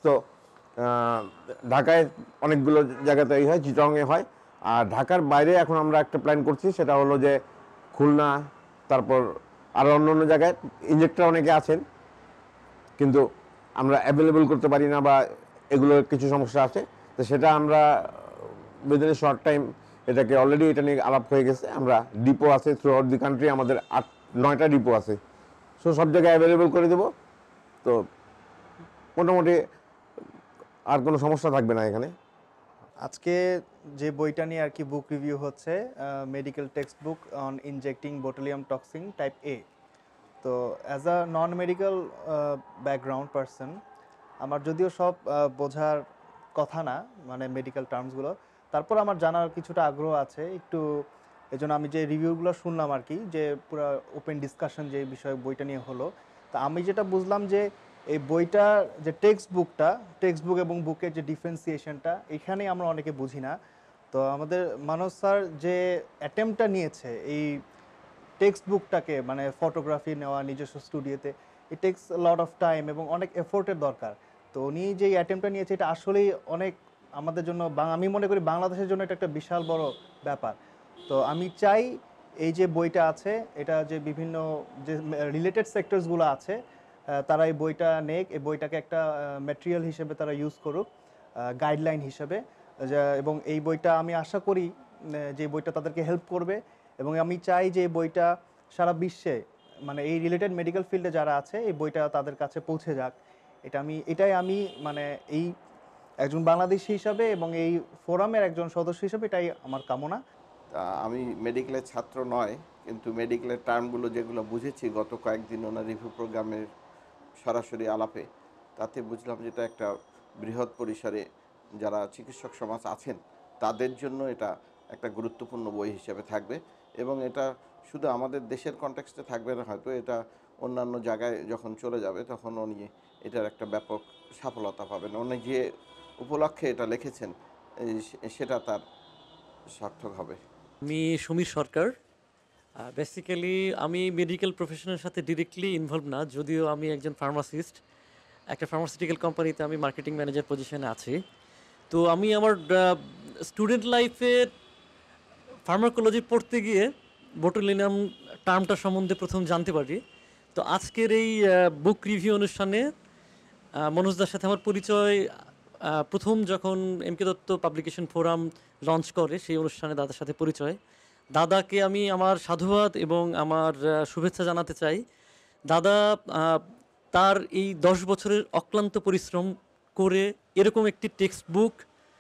ঢাকায় অনেকগুলো জায়গাতে এই হয়, চিটংয়ে হয়। আর ঢাকার বাইরে এখন আমরা একটা প্ল্যান করছি, সেটা হলো যে খুলনা, তারপর আরও অন্য জায়গায় ইঞ্জেক্টর অনেকে আছেন কিন্তু আমরা অ্যাভেলেবল করতে পারি না বা এগুলোর কিছু সমস্যা আছে। তো সেটা আমরা উইদিন এ শর্ট টাইম এটাকে অলরেডি এটা নিয়ে আলাপ হয়ে গেছে। আমরা ডিপো আছে থ্রু আউট দি কান্ট্রি, আমাদের 8-9টা ডিপো আছে, সো সব জায়গায় অ্যাভেলেবল করে দেবো। তো মোটামুটি আর কোনো সমস্যা থাকবে না এখানে। আজকে যে বইটা নিয়ে আর কি বুক রিভিউ হচ্ছে, medical text book on injecting botulinum toxin type A. তো as a non medical background person, আমার যদিও সব বোঝার কথা না, মানে মেডিকেল টার্মসগুলো, তারপর আমার জানার কিছুটা আগ্রহ আছে একটু। এই জন্য আমি যে রিভিউগুলো শুনলাম আর কি, যে পুরো ওপেন ডিসকাশন যে বিষয়ে বইটা নিয়ে হলো, তা আমি যেটা বুঝলাম যে এই বইটার যে টেক্সট বুক এবং বুকের যে ডিফারেন্সিয়েশনটা, এখানেই আমরা অনেকে বুঝি না। তো আমাদের মানস স্যার যে অ্যাটেম্পটটা নিয়েছে এই টেক্সট বুকটাকে, মানে ফটোগ্রাফি নেওয়া নিজস্ব স্টুডিওতে, it takes lot of time এবং অনেক এফোর্টের দরকার। তো উনি যে অ্যাটেম্পটটা নিয়েছে এটা আসলেই অনেক আমাদের জন্য, আমি মনে করি বাংলাদেশের জন্য এটা একটা বিশাল বড় ব্যাপার। তো আমি চাই এই যে বইটা আছে, এটা যে বিভিন্ন যে রিলেটেড সেক্টরসগুলো আছে তারা এই বইটা নেক, এই বইটাকে একটা ম্যাটেরিয়াল হিসেবে তারা ইউজ করুক, গাইডলাইন হিসেবে। এবং এই বইটা আমি আশা করি যে বইটা তাদেরকে হেল্প করবে, এবং আমি চাই যে এই বইটা সারা বিশ্বে, মানে এই রিলেটেড মেডিকেল ফিল্ডে যারা আছে, এই বইটা তাদের কাছে পৌঁছে যাক। এটাই আমি মানে এই একজন বাংলাদেশি হিসাবে এবং এই ফোরামের একজন সদস্য হিসেবে এটাই আমার কামনা। আমি মেডিকেলের ছাত্র নয়, কিন্তু মেডিকেলের টার্মগুলো যেগুলো বুঝেছি গত কয়েকদিন ওনার রিভিউ প্রোগ্রামের সরাসরি আলাপে, তাতে বুঝলাম যেটা একটা বৃহৎ পরিসরে যারা চিকিৎসক সমাজ আছেন তাদের জন্য এটা একটা গুরুত্বপূর্ণ বই হিসেবে থাকবে। এবং এটা শুধু আমাদের দেশের কনটেক্সটে থাকবে না, হয়তো এটা অন্যান্য জায়গায় যখন চলে যাবে তখন উনি এটার একটা ব্যাপক সফলতা পাবেন। উনি যে উপলক্ষে এটা লিখেছেন সেটা তার সার্থক হবে। আমি সমীর সরকার। বেসিক্যালি আমি মেডিকেল প্রফেশনের সাথে ডিরেক্টলি ইনভলভ না, যদিও আমি একজন ফার্মাসিস্ট, একটা ফার্মাসিউটিক্যাল কোম্পানিতে আমি মার্কেটিং ম্যানেজার পজিশনে আছি। তো আমি আমার স্টুডেন্ট লাইফে ফার্মাকোলজি পড়তে গিয়ে বোটুলিনাম টার্মটা সম্বন্ধে প্রথম জানতে পারি। তো আজকের এই বুক রিভিউ অনুষ্ঠানে মনোজদার সাথে আমার পরিচয় প্রথম যখন MK Dutta publication forum launch করে, সেই অনুষ্ঠানে দাদার সাথে পরিচয়। দাদাকে আমি আমার সাধুবাদ এবং আমার শুভেচ্ছা জানাতে চাই। দাদা তার এই 10 বছরের অক্লান্ত পরিশ্রম করে এরকম একটি টেক্সট বুক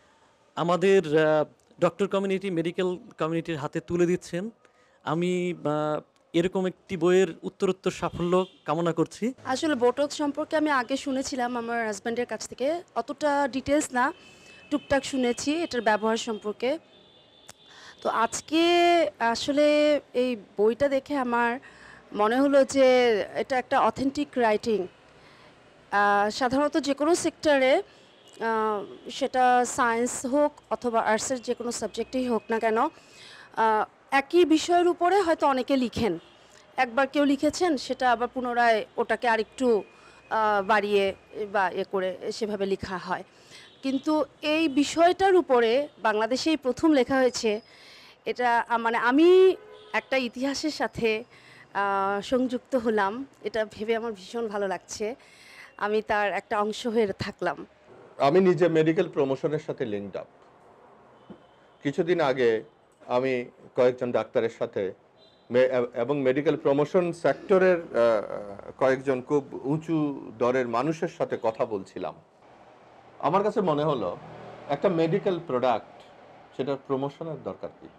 আমাদের ডক্টর কমিউনিটি, মেডিকেল কমিউনিটির হাতে তুলে দিচ্ছেন। আমি এরকম একটি বইয়ের উত্তরোত্তর সাফল্য কামনা করছি। আসলে বোটক্স সম্পর্কে আমি আগে শুনেছিলাম আমার হাজব্যান্ডের কাছ থেকে, অতটা ডিটেলস না, টুকটাক শুনেছি এটার ব্যবহার সম্পর্কে। তো আজকে আসলে এই বইটা দেখে আমার মনে হলো যে এটা একটা অথেন্টিক রাইটিং। সাধারণত যে কোনো সেক্টরে, সেটা সায়েন্স হোক অথবা আর্টসের যে কোনো সাবজেক্টেই হোক না কেন, একই বিষয়ের উপরে হয়তো অনেকে লিখেন, একবার কেউ লিখেছেন সেটা আবার পুনরায় ওটাকে আরেকটু বাড়িয়ে বা করে সেভাবে লেখা হয়। কিন্তু এই বিষয়টার উপরে বাংলাদেশেই প্রথম লেখা হয়েছে, এটা মানে আমি একটা ইতিহাসের সাথে সংযুক্ত হলাম, এটা ভেবে আমার ভীষণ ভালো লাগছে, আমি তার একটা অংশ হয়ে থাকলাম। আমি নিজে মেডিকেল প্রমোশনের সাথে লিঙ্কড আপ। কিছুদিন আগে আমি কয়েকজন ডাক্তারের সাথে এবং মেডিকেল প্রমোশন সেক্টরের কয়েকজন খুব উঁচু দরের মানুষের সাথে কথা বলছিলাম। আমার কাছে মনে হলো একটা মেডিকেল প্রোডাক্ট, সেটার প্রমোশনের দরকার কি?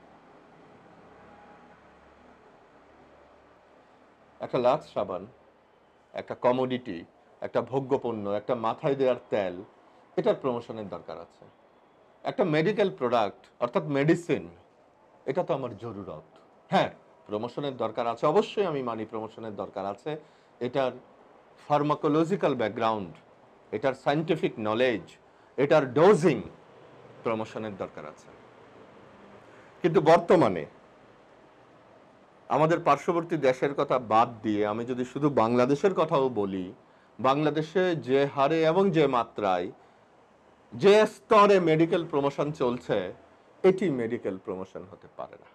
একটা লাক্স সাবান, একটা কমোডিটি, একটা ভোগ্যপণ্য, একটা মাথায় দেওয়ার তেল, এটার প্রমোশনের দরকার আছে। একটা মেডিকেল প্রোডাক্ট অর্থাৎ মেডিসিন, এটা তো আমার জরুরত। হ্যাঁ, প্রমোশনের দরকার আছে, অবশ্যই আমি মানি প্রমোশনের দরকার আছে। এটার ফার্মাকোলজিক্যাল ব্যাকগ্রাউন্ড, এটার সায়েন্টিফিক নলেজ, এটার ডোজিং, প্রমোশনের দরকার আছে। কিন্তু বর্তমানে আমাদের পার্শ্ববর্তী দেশের কথা বাদ দিয়ে আমি যদি শুধু বাংলাদেশের কথাও বলি, বাংলাদেশে যে হারে এবং যে মাত্রায় যে স্তরে মেডিকেল প্রমোশন চলছে, এটি মেডিকেল প্রমোশন হতে পারে না।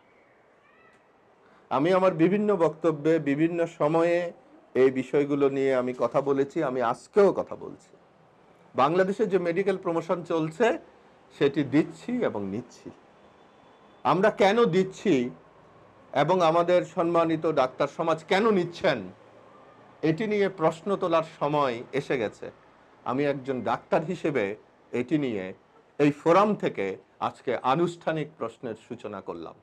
আমি আমার বিভিন্ন বক্তব্যে বিভিন্ন সময়ে এই বিষয়গুলো নিয়ে আমি কথা বলেছি, আমি আজকেও কথা বলছি। বাংলাদেশে যে মেডিকেল প্রমোশন চলছে সেটি দিচ্ছি এবং নিচ্ছি। আমরা কেন দিচ্ছি এবং আমাদের সম্মানিত ডাক্তার সমাজ কেন নিচ্ছেন, এটি নিয়ে প্রশ্ন তোলার সময় এসে গেছে। আমি একজন ডাক্তার হিসেবে এটি নিয়ে এই ফোরাম থেকে আজকে আনুষ্ঠানিক প্রশ্নের সূচনা করলাম।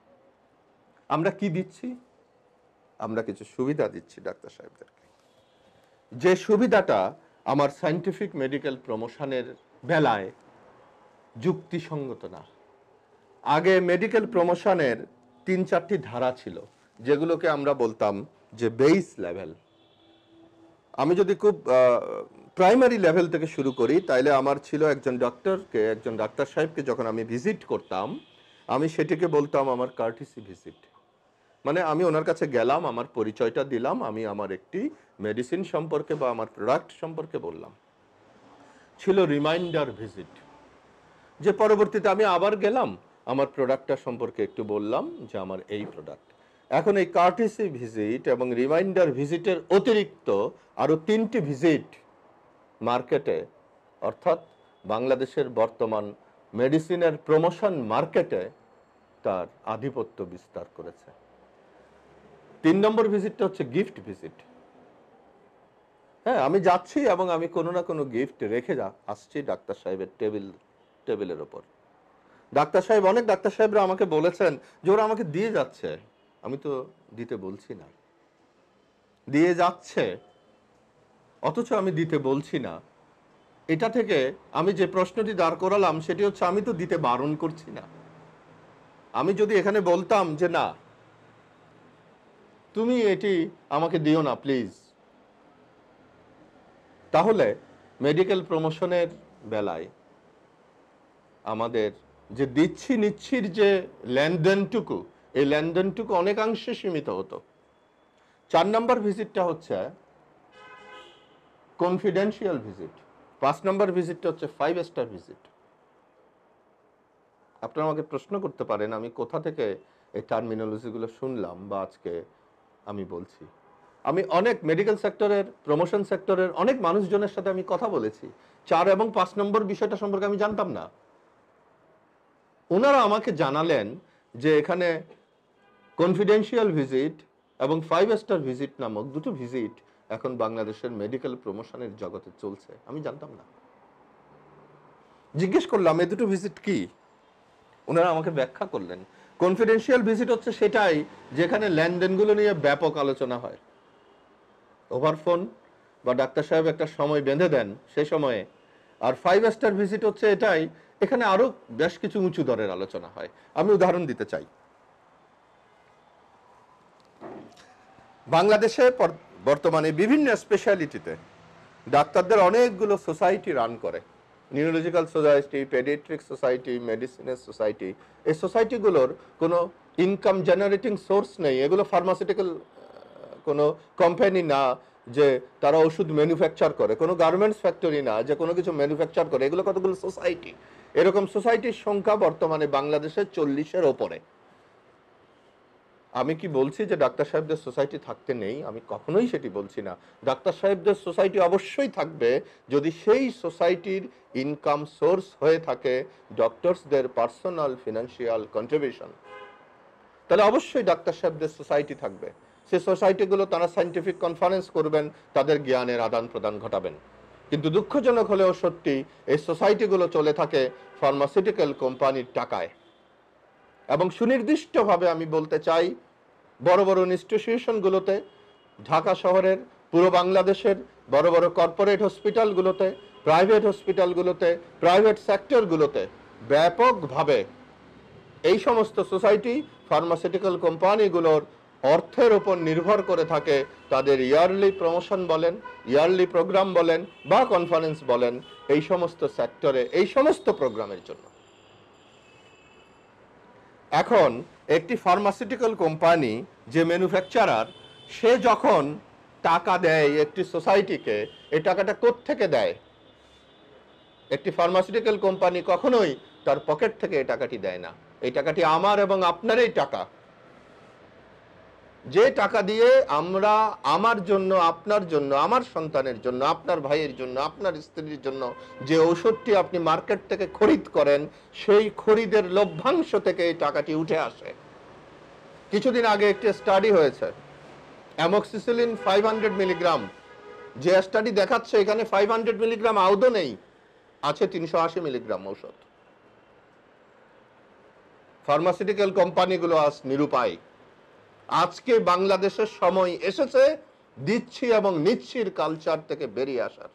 আমরা কি দিচ্ছি? আমরা কিছু সুবিধা দিচ্ছি ডাক্তার সাহেবদেরকে, যে সুবিধাটা আমার সায়েন্টিফিক মেডিকেল প্রমোশনের বেলায় যুক্তিসঙ্গত না। আগে মেডিকেল প্রমোশনের ৩-৪টি ধারা ছিল, যেগুলোকে আমরা বলতাম যে বেস লেভেল। আমি যদি খুব প্রাইমারি লেভেল থেকে শুরু করি, তাইলে আমার ছিল একজন ডাক্তার সাহেবকে যখন আমি ভিজিট করতাম, আমি সেটিকে বলতাম আমার কার্টিসি ভিজিট। মানে আমি ওনার কাছে গেলাম, আমার পরিচয়টা দিলাম, আমি আমার একটি মেডিসিন সম্পর্কে বা আমার প্রোডাক্ট সম্পর্কে বললাম। ছিল রিমাইন্ডার ভিজিট, যে পরবর্তীতে আমি আবার গেলাম, আমার প্রোডাক্টটা সম্পর্কে একটু বললাম যে আমার এই প্রোডাক্ট। এখন এই কার্টিসি ভিজিট এবং রিমাইন্ডার ভিজিটের অতিরিক্ত আরো 3টি ভিজিট মার্কেটে, অর্থাৎ বাংলাদেশের বর্তমান মেডিসিনের প্রমোশন মার্কেটে তার আধিপত্য বিস্তার করেছে। 3 নম্বর ভিজিটটা হচ্ছে গিফট ভিজিট। হ্যাঁ, আমি যাচ্ছি এবং আমি কোনো না কোনো গিফট রেখে আসছি ডাক্তার সাহেবের টেবিলের ওপর। অনেক ডাক্তার সাহেবরা আমাকে বলেছেন যে ওরা আমাকে দিয়ে যাচ্ছে, আমি তো দিতে বলছি না। দিয়ে যাচ্ছে অথচ আমি দিতে বলছি না। এটা থেকে আমি যে প্রশ্নটি দাঁড় করালাম সেটি হচ্ছে, আমি তো দিতে বারণ করছি না। আমি যদি এখানে বলতাম যে না, তুমি এটি আমাকে দিও না প্লিজ, তাহলে মেডিকেল প্রমোশনের বেলায় আমাদের যে দিচ্ছি নিচ্ছির যে লেনদেনটুকু, এই লেনদেনটুকু অনেকাংশে সীমিত হতো। 4 নম্বর ভিজিটটা হচ্ছে কনফিডেন্সিয়াল ভিজিট। 5 নম্বর ভিজিটটা হচ্ছে 5 স্টার ভিজিট। আপনারা আমাকে প্রশ্ন করতে পারেন আমি কোথা থেকে এই টার্মিনোলজিগুলো শুনলাম বা আজকে আমি বলছি। আমি অনেক মেডিকেল সেক্টরের, প্রমোশন সেক্টরের অনেক মানুষজনের সাথে আমি কথা বলেছি। 4 এবং 5 নম্বর বিষয়টা সম্পর্কে আমি জানতাম না। ওনারা আমাকে জানালেন যে এখানে কনফিডেন্সিয়াল ভিজিট এবং 5 স্টার ভিজিট নামক দুটো ভিজিট এখন বাংলাদেশের মেডিকেল প্রমোশনের জগতে চলছে। আমি জানতাম না। জিজ্ঞেস করলাম এই দুটো ভিজিট কি, ওনারা আমাকে ব্যাখ্যা করলেন। কনফিডেন্সিয়াল ভিজিট হচ্ছে সেটাই যেখানে লেনদেনগুলো নিয়ে ব্যাপক আলোচনা হয়, ওভারফোন বা ডাক্তার সাহেব একটা সময় বেঁধে দেন সে সময়ে। আর 5 স্টার ভিজিট হচ্ছে এটাই, এখানে আরো বেশ কিছু উঁচু দরের আলোচনা হয়। আমি উদাহরণ দিতে চাই। বাংলাদেশে বর্তমানে বিভিন্ন স্পেশালিটিতে ডাক্তারদের অনেকগুলো সোসাইটি রান করে, নিউরোলজিক্যাল সোসাইটি, পেডিয়াট্রিক সোসাইটি, মেডিসিনের সোসাইটি। এই সোসাইটিগুলোর কোনো ইনকাম জেনারেটিং সোর্স নেই, এগুলো ফার্মাসিউটিক্যাল কোনো কোম্পানি না, যে তারা ওষুধ ম্যানুফ্যাকচার করে, কোনো গার্মেন্টস ফ্যাক্টরি না যে কোনো কিছু ম্যানুফ্যাকচার করে, এগুলো কতগুলো সোসাইটি। এরকম সোসাইটির সংখ্যা বর্তমানে বাংলাদেশে 40-এর ওপরে। আমি কি বলছি যে ডাক্তার সাহেবদের সোসাইটি থাকতে নেই? আমি কখনোই সেটি বলছি না। ডাক্তার সাহেবদের সোসাইটি অবশ্যই থাকবে যদি সেই সোসাইটির ইনকাম সোর্স হয়ে থাকে ডক্টরসদের পার্সোনাল ফিনান্সিয়াল কন্ট্রিবিউশন, তাহলে অবশ্যই ডাক্তার সাহেবদের সোসাইটি থাকবে। সেই সোসাইটিগুলো তারা সায়েন্টিফিক কনফারেন্স করবেন, তাদের জ্ঞানের আদান প্রদান ঘটাবেন। কিন্তু দুঃখজনক হলেও সত্যি এই সোসাইটিগুলো চলে থাকে ফার্মাসিউটিক্যাল কোম্পানির টাকায়। এবং সুনির্দিষ্টভাবে আমি বলতে চাই, বড় বড় ইনস্টিটিউশনগুলোতে, ঢাকা শহরের, পুরো বাংলাদেশের বড় বড় কর্পোরেট হসপিটালগুলোতে, প্রাইভেট হসপিটালগুলোতে, প্রাইভেট সেক্টরগুলোতে ব্যাপকভাবে এই সমস্ত সোসাইটি ফার্মাসিউটিক্যাল কোম্পানিগুলোর অর্থের উপর নির্ভর করে থাকে তাদের ইয়ারলি প্রমোশন বলেন, ইয়ারলি প্রোগ্রাম বলেন বা কনফারেন্স বলেন, এই সমস্ত সেক্টরে এই সমস্ত প্রোগ্রামের জন্য। এখন একটি ফার্মাসিউটিক্যাল কোম্পানি যে ম্যানুফ্যাকচারার, সে যখন টাকা দেয় একটি সোসাইটিকে, এই টাকাটা কোত্থেকে দেয়? একটি ফার্মাসিউটিক্যাল কোম্পানি কখনোই তার পকেট থেকে এই টাকাটি দেয় না। এই টাকাটি আমার এবং আপনারই টাকা। যে টাকা দিয়ে আমরা আমার জন্য, আপনার জন্য, আমার সন্তানের জন্য, আপনার ভাইয়ের জন্য, আপনার স্ত্রীর জন্য যে ঔষধটি আপনি মার্কেট থেকে খরিদ করেন, সেই খরিদের লভ্যাংশ থেকে এই টাকাটি উঠে আসে। কিছুদিন আগে একটি স্টাডি হয়েছে, অ্যামোক্সিসিলিন 500 মিলিগ্রাম, যে স্টাডি দেখাচ্ছে এখানে 500 মিলিগ্রাম আদৌ নেই, আছে 380 মিলিগ্রাম ঔষধ। ফার্মাসিউটিক্যাল কোম্পানিগুলো আজ নিরুপায়। আজকে বাংলাদেশের সময় এসেছে দিচ্ছি এবং নিচ্ছির কালচার থেকে বেরিয়ে আসার।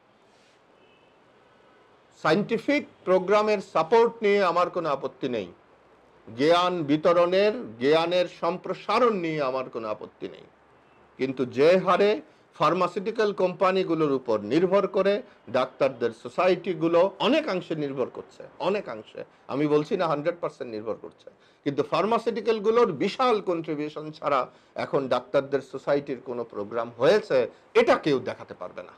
সায়েন্টিফিক প্রোগ্রামের সাপোর্ট নিয়ে আমার কোনো আপত্তি নেই, জ্ঞান বিতরণের, জ্ঞানের সম্প্রসারণ নিয়ে আমার কোনো আপত্তি নেই। কিন্তু যে হারে ফার্মাসিউটিক্যাল কোম্পানিগুলোর উপর নির্ভর করে ডাক্তারদের সোসাইটিগুলো অনেকাংশে নির্ভর করছে, অনেকাংশে, আমি বলছি না 100% নির্ভর করছে, কিন্তু ফার্মাসিউটিক্যালগুলোর বিশাল কন্ট্রিবিউশন ছাড়া এখন ডাক্তারদের সোসাইটির কোনো প্রোগ্রাম হয়েছে এটা কেউ দেখাতে পারবে না।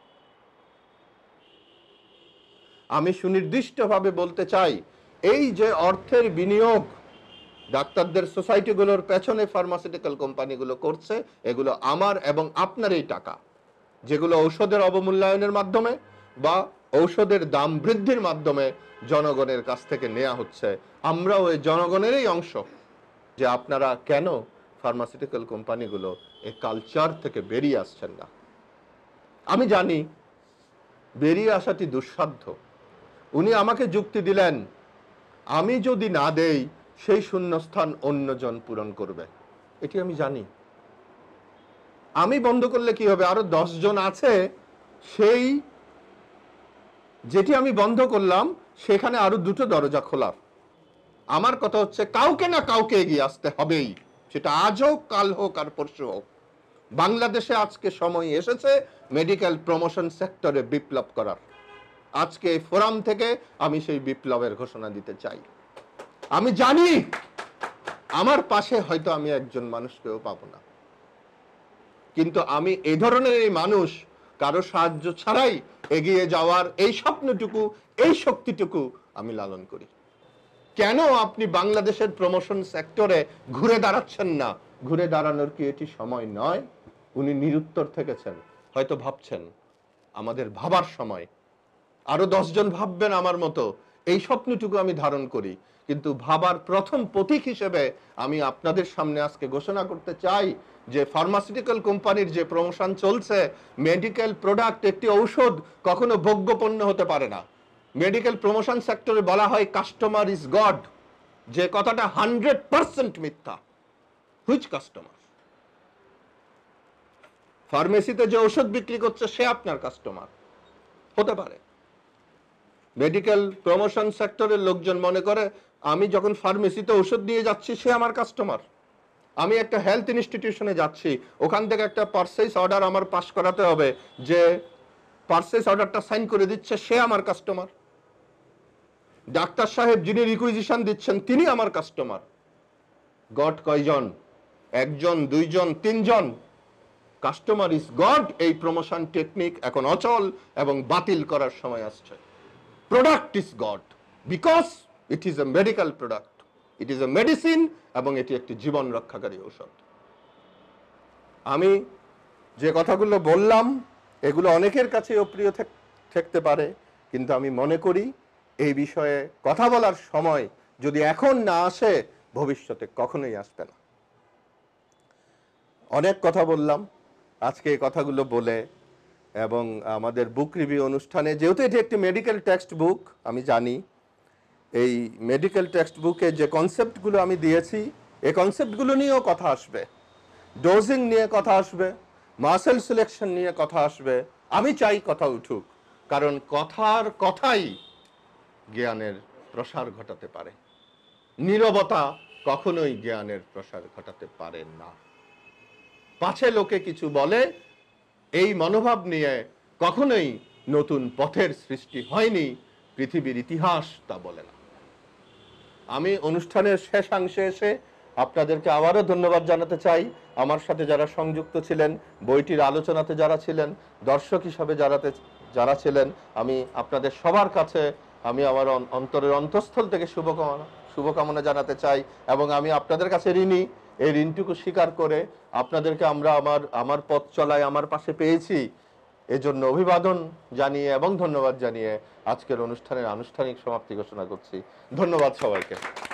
আমি সুনির্দিষ্টভাবে বলতে চাই, এই যে অর্থের বিনিয়োগ ডাক্তারদের সোসাইটিগুলোর পেছনে ফার্মাসিউটিক্যাল কোম্পানিগুলো করছে, এগুলো আমার এবং আপনারই টাকা, যেগুলো ঔষধের অবমূল্যায়নের মাধ্যমে বা ঔষধের দাম বৃদ্ধির মাধ্যমে জনগণের কাছ থেকে নেওয়া হচ্ছে। আমরাও এই জনগণেরই অংশ। যে আপনারা কেন ফার্মাসিউটিক্যাল কোম্পানিগুলো এই কালচার থেকে বেরিয়ে আসছেন না? আমি জানি বেরিয়ে আসাটি দুঃসাধ্য। উনি আমাকে যুক্তি দিলেন, আমি যদি না দেই সেই শূন্যস্থান অন্যজন পূরণ করবে। এটি আমি জানি। আমি বন্ধ করলে কি হবে? আরো 10 জন আছে, সেই যেটি আমি বন্ধ করলাম সেখানে আরো 2টো দরজা খোলার। আমার কথা হচ্ছে কাউকে না কাউকে এগিয়ে আসতে হবেই, সেটা আজ হোক, কাল হোক আর পরশু হোক। বাংলাদেশে আজকে সময় এসেছে মেডিকেল প্রমোশন সেক্টরে বিপ্লব করার। আজকে ফোরাম থেকে আমি সেই বিপ্লবের ঘোষণা দিতে চাই। আমি জানি আমার পাশে হয়তো আমি একজন মানুষকেও পাবো না, কিন্তু আমি এই ধরনের এই মানুষ কারো সাহায্য ছাড়াই এগিয়ে যাওয়ার এই স্বপ্নটুকু, এই শক্তিটুকু আমি লালন করি। কেন আপনি বাংলাদেশের প্রমোশন সেক্টরে ঘুরে দাঁড়াচ্ছেন না? ঘুরে দাঁড়ানোর কি এটি সময় নয়? উনি নিরুত্তর থেকেছেন, হয়তো ভাবছেন আমাদের ভাবার সময়। আরো 10 জন ভাববেন আমার মতো, এই স্বপ্নটুকু আমি ধারণ করি। কিন্তু ভাবার প্রথম প্রতীক হিসেবে আমি আপনাদের সামনে আজকে ঘোষণা করতে চাই যে ফার্মাসিউটিক্যাল কোম্পানির যে প্রমোশন চলছে, মেডিকেল প্রোডাক্ট, একটি ঔষধ কখনো ভোগ্যপণ্য হতে পারে না। মেডিকেল প্রমোশন সেক্টরে বলা হয় কাস্টমার ইজ গড, যে কথাটা 100% মিথ্যা। Which customer? ফার্মেসিতে যে ঔষধ বিক্রি করছে সে আপনার কাস্টমার হতে পারে। মেডিকেল প্রমোশন সেক্টরের লোকজন মনে করে আমি যখন ফার্মেসিতে ঔষধ নিয়ে যাচ্ছি সে আমার কাস্টমার। আমি একটা হেলথ ইনস্টিটিউশনে যাচ্ছি, ওখান থেকে একটা পারচেজ অর্ডার আমার পাস করাতে হবে, যে পারচেজ অর্ডারটা সাইন করে দিচ্ছে সে আমার কাস্টমার। ডাক্তার সাহেব যিনি রিকুইজিশন দিচ্ছেন তিনি আমার কাস্টমার। গড কয়জন? 1 জন, 2 জন, 3 জন? কাস্টমার ইজ গড এই প্রমোশন টেকনিক এখন অচল এবং বাতিল করার সময় আসছে। Product is God because it is a medical product, it is a medicine এবং এটি একটি জীবন রক্ষাকারী ঔষধ। আমি যে কথাগুলো বললাম এগুলো অনেকের কাছে অপ্রিয় থাকতে পারে, কিন্তু আমি মনে করি এই বিষয়ে কথা বলার সময় যদি এখন না আসে ভবিষ্যতে কখনোই আসবে না। অনেক কথা বললাম আজকে এই কথাগুলো বলে, এবং আমাদের বুক রিভিউ অনুষ্ঠানে যেহেতু এটি একটি মেডিকেল টেক্সট বুক, আমি জানি এই মেডিকেল টেক্সট বুকে যে কনসেপ্টগুলো আমি দিয়েছি এই কনসেপ্টগুলো নিয়েও কথা আসবে, ডোজিং নিয়ে কথা আসবে, মাসেল সিলেকশন নিয়ে কথা আসবে। আমি চাই কথা উঠুক, কারণ কথার কথাই জ্ঞানের প্রসার ঘটাতে পারে, নীরবতা কখনোই জ্ঞানের প্রসার ঘটাতে পারে না। পাছে লোকে কিছু বলে এই মনোভাব নিয়ে কখনোই নতুন পথের সৃষ্টি হয়নি, পৃথিবীর ইতিহাস তা বলে না। আমি অনুষ্ঠানের শেষাংশে এসে আপনাদেরকে আবারও ধন্যবাদ জানাতে চাই। আমার সাথে যারা সংযুক্ত ছিলেন, বইটির আলোচনাতে যারা ছিলেন, দর্শক হিসাবে যারা ছিলেন, আমি আপনাদের সবার কাছে আমি আমার অন্তরের অন্তঃস্থল থেকে শুভকামনা জানাতে চাই, এবং আমি আপনাদের কাছে ঋণী। এই ঋণটুকু স্বীকার করে আপনাদেরকে আমার পথ চলায় আমার পাশে পেয়েছি, এজন্য অভিবাদন জানিয়ে এবং ধন্যবাদ জানিয়ে আজকের অনুষ্ঠানের আনুষ্ঠানিক সমাপ্তি ঘোষণা করছি। ধন্যবাদ সবাইকে।